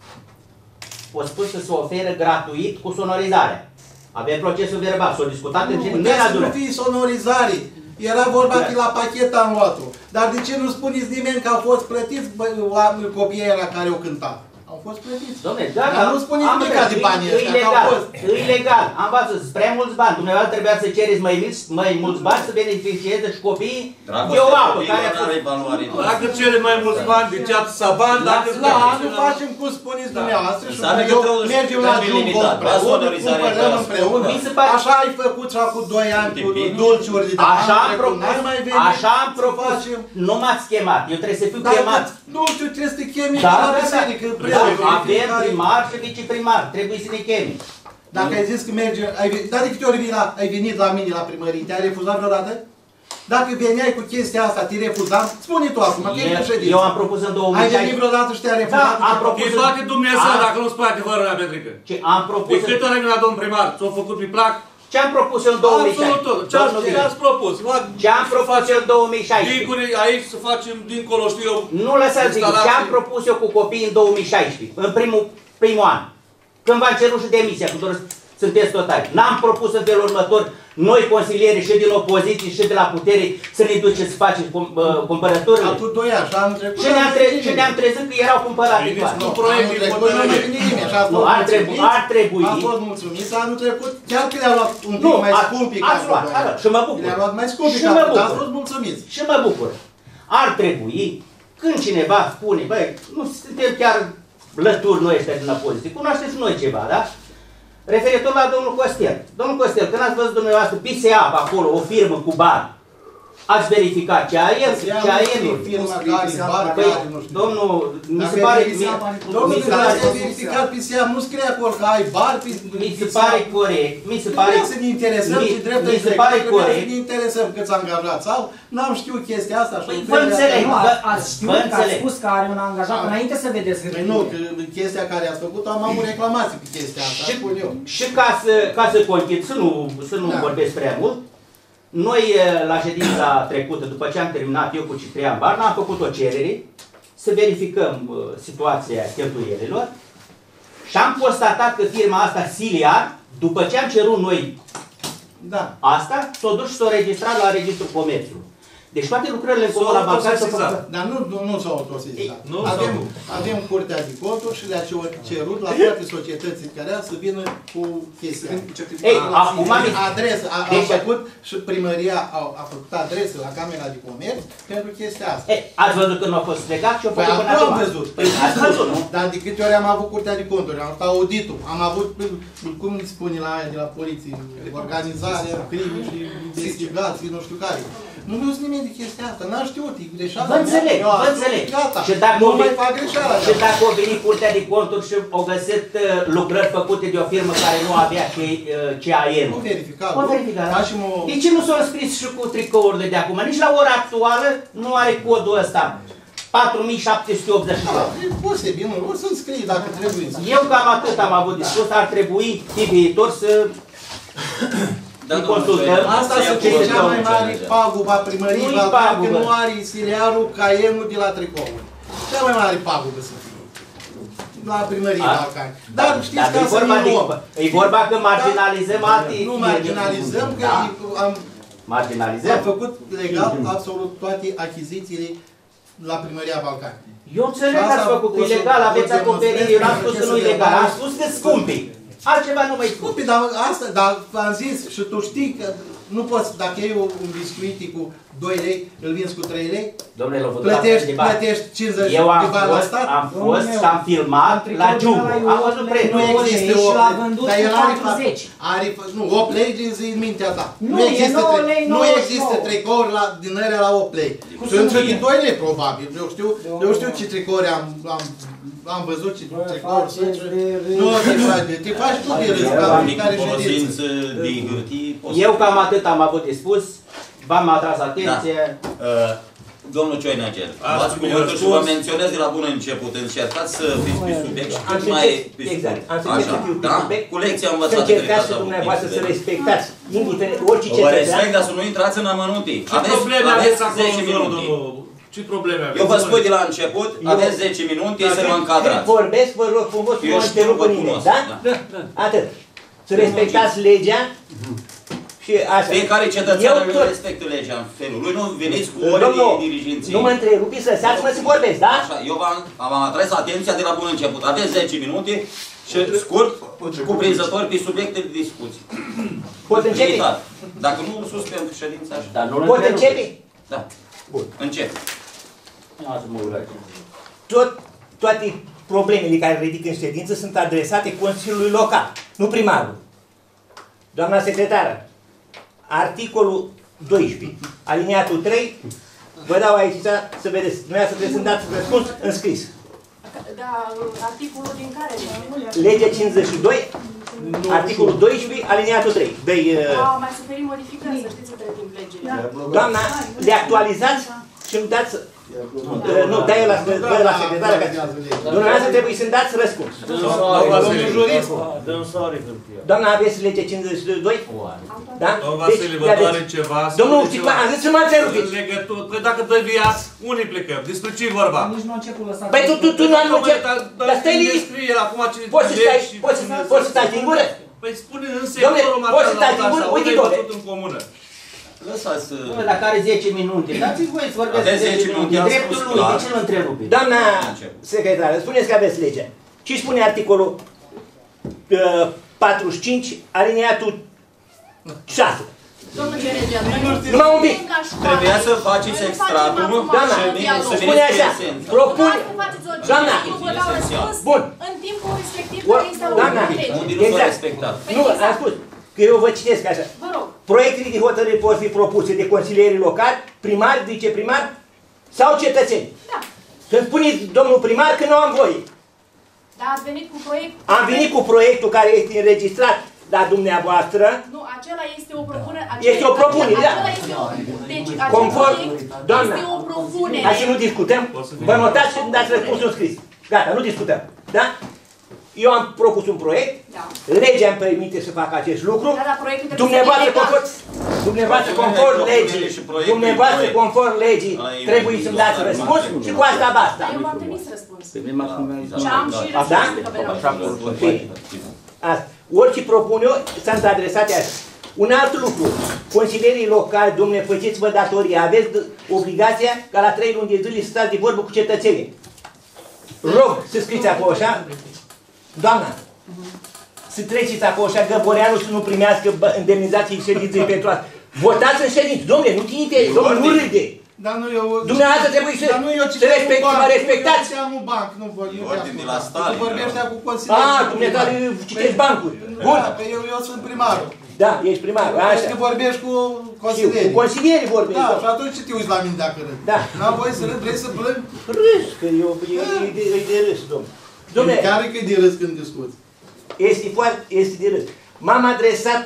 a spus să se oferă gratuit cu sonorizare. Avem procesul verbal, s-a discutat în ce... Nu, să nu fie sonorizare. Era vorba că la pachet am luat-o. Dar de ce nu spuneți nimeni că au fost plătiți copiii ăia care au cântat? Au fost plătiți. Dom'le, da, dar nu spuneți nimic de banii ăștia, că au fost. E ilegal. Am văzut, prea mulți bani. Dumneavoastră trebuia să cereți mai mulți, mai mulți bani să beneficieze și copiii de o auto care a fost... Dacă cere mai mulți bani, de ce atâția bani, dacă... Da, nu facem cum spuneți dumneavoastră și mergem la Jumbo împreună, cumpărăm împreună. Așa ai făcut și acum doi ani cu dulciuri de Așa am propus. Nu m-ați chemat. Eu trebuie să fiu chemat. Dulciuri trebuie să te chemi la biserică. Avem primar și viceprimar, trebuie să ne chemi. Dacă ai zis că merge, dar de câte ori ai venit la mine la primărie, te-ai refuzat vreodată? Dacă veneai cu chestia asta, te refuzam, spune tu acum, că ești președinte. Eu am propus în două mii șaisprezece. Ai venit vreodată și te-ai refuzat? Da, am propus. Îi poate Dumnezeu dacă nu-ți place fără la Petrică. Ce am propus. De câte ori ai venit la domnul primar, ți-o făcut pe plac Ce am propus eu în două mii șaisprezece? Absolut tot. Ce ați, ce ați propus? Ce am propus eu în două mii șaisprezece? Diguri aici să facem dincolo, știu eu... Nu lăsați zic, ce am propus eu cu copiii în două mii șaisprezece, în primul, primul an. Când v-am cerut și demisia, cu doar sunteți totali. N-am propus în felul următor, noi consilieri și din opoziție și de la putere, să ne duceți să facem cumpărăturile. Acum doi ani, și anul trecut... Și ne-am trezit că erau cumpărate toate. Nu, proiectul trecut nu mai gândit nimeni. Nu, ar trebui, ar trebui. Am fost mulțumiți anul trecut, chiar că le-a luat un pic mai scumpi ca ați luat, și mă bucur. Le-a luat mai scumpi ca atât, ați fost mulțumiți. Și mă bucur. Ar trebui, când cineva spune, băi, nu suntem chiar lături noi ăștia din opoziție, cunoașteți și noi ceva, da? Referitor la domnul Costel. Domnul Costel, când ați văzut dumneavoastră P S A acolo, o firmă cu bani, ați verificat ce a el, ce a el. Firma care, bar, păi, care, nu știu. Domnul, mi se pare... Domnul, când ați verificat P S A, nu scrie acolo că ai bar, mi se pare corect, mi se pare... Trebuie să ne interesăm și dreptul mi se pare corect. să ne interesăm câți angajați sau n-am știut chestia asta. Păi vă înțeleg, ați știut că ați spus că are un angajat înainte să vedeți hârtie. Nu, chestia care ați făcut-o, am avut reclamații pe chestia asta, spun eu. Și ca să, ca să conchid, să nu, să nu vorbesc prea mult, noi, la ședința trecută, după ce am terminat eu cu Ciprian Barna, am făcut o cerere să verificăm uh, situația cheltuielilor și am constatat că firma asta, Siliar, după ce am cerut noi da. asta, s-o dus și s-o registrat la Registrul Comerțului. Deci toate lucrările în comun la bancar s-au făcut. Dar nu, nu, nu s-au autosesizat. Avem, avem Curtea de Conturi și le-a cerut la toate societățile care să vină cu chestia. Ei, acum adresă, a, a făcut și primăria a, a făcut adresă la Camera de Comerț pentru chestia asta. Ei, ați văzut că nu a fost legat și a păi făcut până acum acum. am văzut. Păi ați văzut, nu? Dar de câte ori am avut Curtea de Conturi, am avut auditul, am avut, cum îi spune la aia de la poliție, organizarea crimei și investigații, nu știu care. Nu vreau nimic de chestia asta, n-am știut, e greșeala. Vă înțeleg, mea, vă înțeleg. Gata. Și dacă nu o mai fac greșeala. Și dacă au venit Curtea de Conturi și au găsit uh, lucrări făcute de o firmă care nu avea C A N. Nu verificat. Nu verificat. O... De ce nu s-au înscris și cu tricourile de acum? Nici la ora actuală nu are codul ăsta. patru mii șapte sute optzeci și doi. E posibil, nu, o să-mi scrii dacă trebuie. Eu cam atât am avut de spus, ar trebui pe viitor să... Da, asta să fie cea mai mare paguba primăriei, că nu are siliarul caienul de la tricouri. Cea mai mare pagubă să fie. La primărie Balcani. Dar știți că să nu luăm. E vorba că marginalizăm alte... Nu marginalizăm, că am... Marginalizăm? Am făcut legal absolut toate achizițiile la primăria Balcani. Eu înțeleg că ați făcut, că e legal, aveți acoperire, eu n-am spus că nu e legal, am spus că scumpi. Altceva nu mai scumpi. Dar asta, dar v-am zis și tu știi că nu poți, dacă iei un biscuit cu doi lei, îl vinzi cu trei lei, domnule, plătești, plătești cincizeci eu am de bani la fost, stat. am fost și am filmat la Jumbo. Am văzut prețul. Nu există opt lei, dar el are, patruzeci. are, nu, opt lei din mintea ta. Nu, există, nouă lei, nu există tricouri la, din ele la opt lei. Sunt și din doi lei, probabil. Eu știu, eu știu ce tricouri am, am am văzut ce tricouri sunt. Nu te faci, te faci tu de râs, ca fiecare ședință. Eu cam atât am avut de spus. V-am atras atenție. Domnul Cioinager, v-ați cuvântul și vă menționez de la bun început. Încercați să fiți pe subiect și cât mai pe exact. Așa, da? Cu lecția învățată. Să încercați și dumneavoastră să respectați, indiferent, orice cetățean. Vă respect, dar să nu intrați în amănunte. Ce probleme aveți acolo în zonul, domnul? Ce probleme aveți? Eu vă spun de la început, aveți zece minute să mă încadrați. Vorbesc, vă rog frumos, nu mă întrerup pe nimeni, da? Atât. Să respectați legea. Fiecare cetățean respectă legea în felul lui, nu veniți cu ore de dirigenție. Nu mă întrerupiți, lăsați-mă să vorbesc, da? Așa, eu v-am atras atenția de la bun început. Aveți zece minute și scurt, cuprinzător pe subiecte de discuții. Pot începe? Dacă nu, suspend ședința așa. Pot începe? Da. Bun. Încep. Tot, toate problemele care ridic în ședință sunt adresate Consiliului Local, nu primarul. Doamna secretară, articolul doisprezece, aliniatul trei, vă dau aici să vedeți. Dumneavoastră trebuie să-mi dați răspuns în scris. Da, articolul din care? Legea cincizeci și doi, articolul doisprezece, aliniatul trei. Da, mai suferim modificări, să știți între timp legile. Doamna, le actualizați și îmi dați... Nu, dai eu la, dai la secretară, că dumneavoastră trebuie să-mi dați răspuns. Domnul jurist. Doamna, aveți legea cincizeci și doi? Da? Domnul Vasile, vă doare ceva? Domnul, am zis să mă întrerupiți. Păi dacă dă viaț, unii plecăm. Despre ce vorba? Nici nu a început lăsat. Păi tu, tu, tu nu am început. Dar stai liniștit. Poți să stai, poți să, poți să stai din gură? Păi spune în sectorul material. Poți să stai din gură? Uite, domnule. în comună. Lăsați... La care zece minute. Dați-mi voie să vorbesc zece minute. E dreptul lui, de ce nu întrerupe? Doamna secretară, spuneți că aveți legea. Ce spune articolul uh, patruzeci și cinci, aliniatul șase? Domnul Geregea, numai un pic. Trebuia să faceți extractul, nu? Doamna, spune așa, propune. Doamna, bun. În timpul respectiv care este doamna, exact. Nu, am spus. Că eu vă citesc așa. Vă rog. Proiectele de hotărâri pot fi propuse de consilierii locali, primari, viceprimari sau cetățeni. Da. Să-mi spuneți, domnul primar, că nu am voie. Dar ați venit cu proiectul... Am venit cu proiectul care este înregistrat la dumneavoastră. Nu, acela este o propunere... Este o propunere, da. Acela este o... Deci, acel conform, proiect doamna, este o propunere... hai să nu discutăm. Vă notați și dați răspunsul scris. Gata, nu discutăm. Da? Eu am propus un proiect, da. Legea îmi permite să fac acest lucru, da, da, dumneavoastră conform, dumneavoastră conform legii, dumneavoastră conform legii, trebuie să-mi dați răspuns și cu asta basta. Dar eu v-am trimis răspuns. Și am și răspuns. Asta. Orice propun eu, sunt adresate așa. Un alt lucru, consilierii locali, domne, faceți-vă datoria, aveți obligația ca la trei luni de zile să stați de vorbă cu cetățenii. Rog să scriți acolo așa, doamna, să treceți acolo așa, Găboreanu să nu primească indemnizații ședinței pentru asta. Votați în ședință, domnule, nu trimite, domnule, nu râde. Dar nu eu... Dumneavoastră trebuie să, să respect, mă respectați. Eu un banc, nu vă... Ordin de la Stalin. Tu vorbești cu consilierul. Ah, dumneavoastră citești bancuri. Bun. Da, eu, eu sunt primarul. Da, ești primarul, așa. Deci că vorbești cu consilierii. Cu consilierii vorbești. Da, și atunci ce te uiți la mine dacă râd? Da. N-am voie să râd, vrei să plâng? Râs, că eu, e de râs, domnule. Dom'le, care că e de râs când discuți? Este foarte, este de râs. M-am adresat,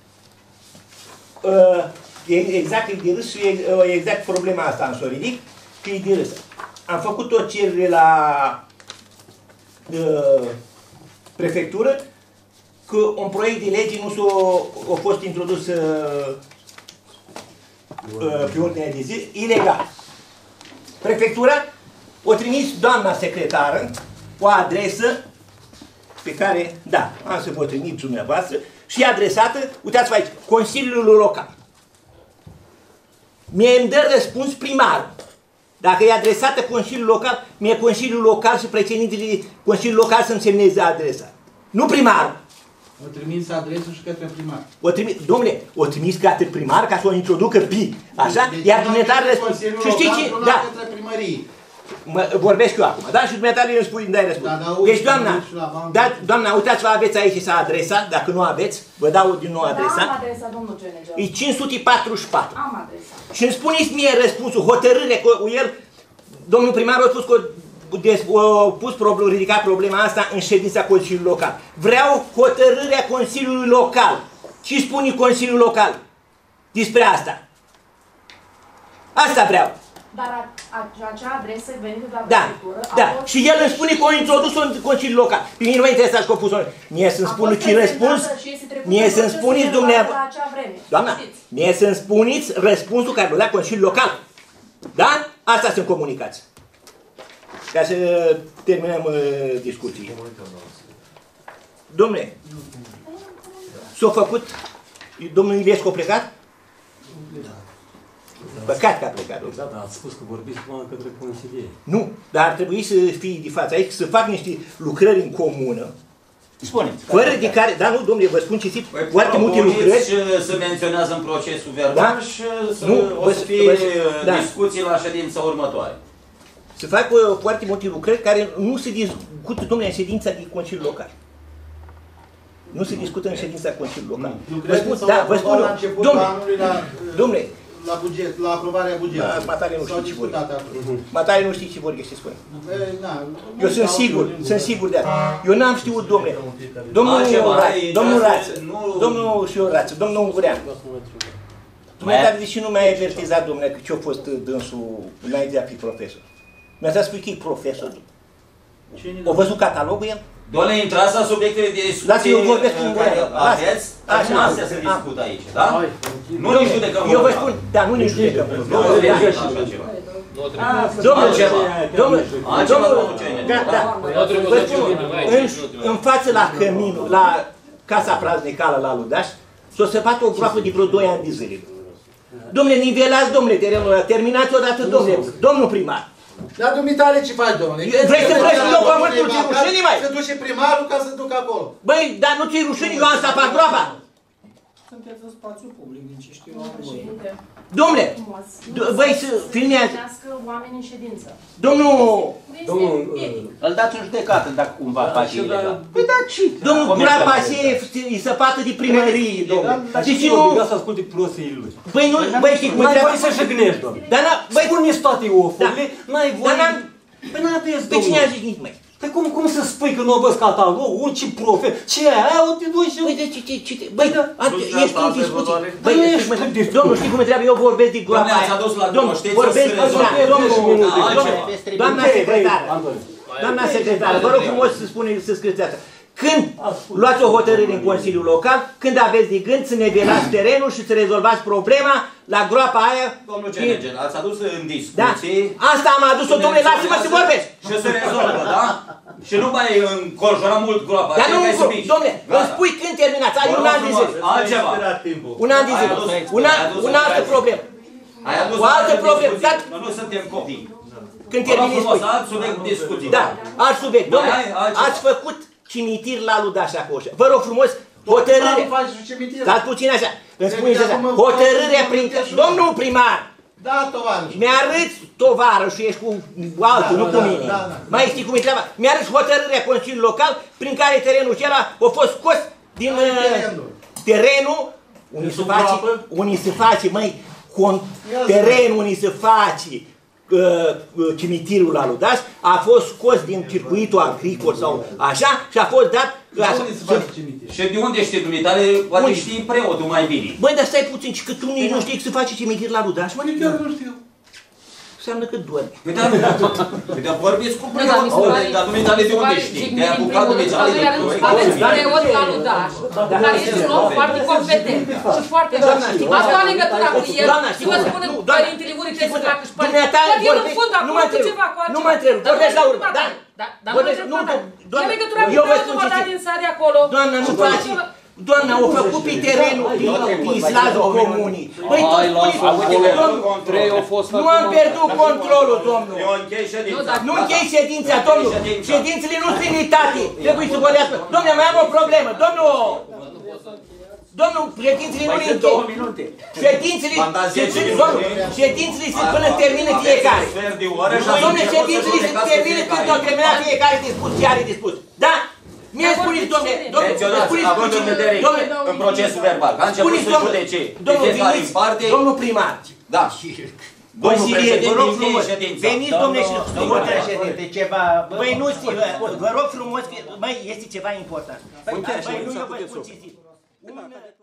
uh, exact e de râs și exact problema asta am să o ridic, că e de râs. Am făcut o cerere la uh, prefectură că un proiect de lege nu s-a a fost introdus uh, uh, pe ordinea de zi, ilegal. Prefectura o trimis doamna secretară o adresă pe care, da, am să vă trimit dumneavoastră, și adresată, uitați-vă aici, Consiliul Local. Mie îmi dă răspuns primarul. Dacă e adresată Consiliul Local, mie Consiliul Local și președintele Consiliul Local să-mi semneze adresa. Nu primarul. O trimis adresul și către primar. O trimis, domnule, o trimis către primar ca să o introducă pi, așa? Deci, iar dumneavoastră răspuns. Și știi ce? Da. Către primărie. Mă, vorbesc eu acum, da? Și dumneavoastră îmi spui, îmi dai răspuns. Da, da, deci, doamna, da, doamna, uitați-vă, aveți aici să adresa, dacă nu aveți, vă dau din nou adresa. Da, am adresa, domnul Geregea. E cinci sute patruzeci și patru. Am adresa. Și îmi spuneți mie răspunsul, hotărâre cu el, domnul primar a spus că a pus problem, ridicat problema asta în ședința Consiliului Local. Vreau hotărârea Consiliului Local. Ce spune Consiliul Local despre asta? Asta vreau. Dar acea adresă venită de la da, prefectură da. fost... Și el îmi spune că a introdus-o în Consiliul Local. Pe mine nu mă interesează că a pus-o. Mie să-mi spună ce răspuns. Mie să-mi spuneți dumneavoastră. Doamna, mie să-mi spuneți răspunsul care l-a dat Consiliul Local. Da? Asta sunt comunicați. Ca să terminăm uh, discuția. Dom'le, s-a făcut, domnul Iliescu a plecat? Da. Păcat că a plecat. Da, da, ați spus că vorbiți cu către consilieri. Nu, dar ar trebui să fii de față aici, să fac niște lucrări în comună. Spuneți. Fără de care, da, nu, domnule, vă spun citit, păi, foarte multe lucrări. Și se menționează în procesul verbal, da? Și să, nu, o vă, să fie vă, da. discuții la ședința următoare. Se fac uh, foarte multe lucrări care nu se discută, domnule, în ședința de Consiliul Local. Nu se discută în ședința Consiliului Local. Vă spun, da, vă spun, domnule, la buget, la aprobarea bugetului. Da, matare nu știi ce vor. Matare nu știi ce vor, ce spune. Eu sunt sigur, sunt sigur de asta. Eu n-am știut, domnule. Domnul Raț, domnul Raț, domnul și eu Raț, domnul Ungurean. Dumneavoastră, deși nu mi-ai avertizat, domnule, că ce-a fost dânsul înainte de a fi profesor. Mi-a spus că e profesor. O văzut catalogul el? Doamne, intrați la subiectele de discuție. Lasă-i, eu vorbesc cu care Ungureanu. aveți, acum astea se discută aici, da? Nu ne judecăm. Eu vă spun, da, nu ne judecăm. Nu vă judecăm așa ceva. Domnul, domnul, Altceva, domnul, domnul Cenene. da, da. Vă spun, în, în față la căminul, la casa praznicală la Ludaș, s-o săpat o groapă de vreo doi ani de zile. Domnule, nivelați, domnule, terenul ăla, terminați odată, domnule, domnul primar. Dar dumitare ce faci, domnule? Vrei să vrei să eu pământul, ți-i rușine, mai? Să duce primarul ca să duc acolo. Băi, dar nu ți-i rușine, eu am sapat groapa. Sunteți în spațiu public, din ce știu eu. Domnule, voi să filmează. Oameni în ședință. Domnul... Domnul... Îl dați în judecată dacă cumva face ilegal. Păi da, ce? Domnul Gura Pasiev e săpată de primărie, domnule. Deci nu... obligat să asculte prostiile lui. Băi, nu, băi, știi cum e treaba? N-ai voie să jignești, domnule. Dar n-a... Băi, spune-ți toate ofurile, n-ai voie... Păi n-aveți, Pe cine a domnule. jignit, măi? Păi cum, cum să spui că nu văd catalogul, un ce profe, ce e aia, o te duci și... Băi, de ce, ce, ce, băi, ești în discuție. Băi, ești, mă, domnul, știi cum e treaba? Eu vorbesc de groapa Doamne, aia. ați adus la Domnul, cunoștință vorbesc, să rezolve. domnul, Altceva. doamna secretară, doamna secretară, vă rog frumos să spuneți, să scrieți asta. Când luați o hotărâre în Consiliul Local, când aveți de gând să nivelați terenul și să rezolvați problema la groapa aia... Domnul Cenegen, ați adus în Da, discuții... asta am adus-o, domnule, lasă-mă să vorbesc! Și se rezolvă, da? Și nu mai înconjura mult groapa. Dar nu, domnule, îmi spui când terminați, ai un an de zile. Altceva. Un an de zile. Un an, un altă problemă. Ai adus O altă problemă. Noi nu suntem copii. Când termini, spui. Alt subiect de discuție. Da, alt subiect. Domnule, ați făcut cimitir la Ludaș acolo. Vă rog frumos, hotărâre. Dați puțin așa. Îmi spuneți așa. Hotărârea prin... Domnul primar. Da, tovarăș. Mi-arăți tovarășul, ești cu altul, nu cu mine. Mai știi cum e treaba? Mi-arăți hotărârea Consiliului Local prin care terenul acela a fost scos din terenul unii se face, unii se face, măi, terenul unii se face cimitirul la Ludaș, a fost scos din circuitul agricol sau așa și a fost dat... Și de unde știi dumitare? Poate știi preotul mai bine. Băi, dar stai puțin, și că tu nici nu știi că se face cimitir la Ludaș? Mă, chiar nu știu. Înseamnă că dormi. Păi da, păi da, vorbiți cu preotul, dar dumitare de unde știi? Te-ai apucat dumitare de preotul. Aveți preot la Ludaș, care este un om foarte competent și foarte bun. Ați luat legătura cu el și vă spune părintele Uri trebuie să facă și părintele. Poate el în fund acolo cu ceva cu altceva. Nu mă întreb, vorbesc la urmă, da? Dar nu mă întreb cu ta. E legătura cu preotul mă dat din sare acolo. Doamna, nu face... Doamna, au făcut pe terenul din Slazul Comunii. Băi, tu spui, nu am pierdut controlul, domnul. Nu închei ședința, domnul. Ședințele nu sunt limitate. Trebuie să vorbească. Domnule, mai am o problemă. Domnul... Domnul, ședințele nu le închei. Ședințele... Domnul, ședințele sunt până termină fiecare. Domnule, ședințele sunt termină când o termina fiecare dispus ce are dispus. Da? Mie spuneți, domnule, domnule, având în vedere în procesul verbal, că a început să judece pe fiecare în parte... Domnul primar. Da. Domnul președinte, vă rog frumos, ședința. veniți, domnule, și Domnule președinte, ceva... Băi, nu știu, vă rog frumos, băi, este ceva important. Băi, nu, eu vă spun ce zic.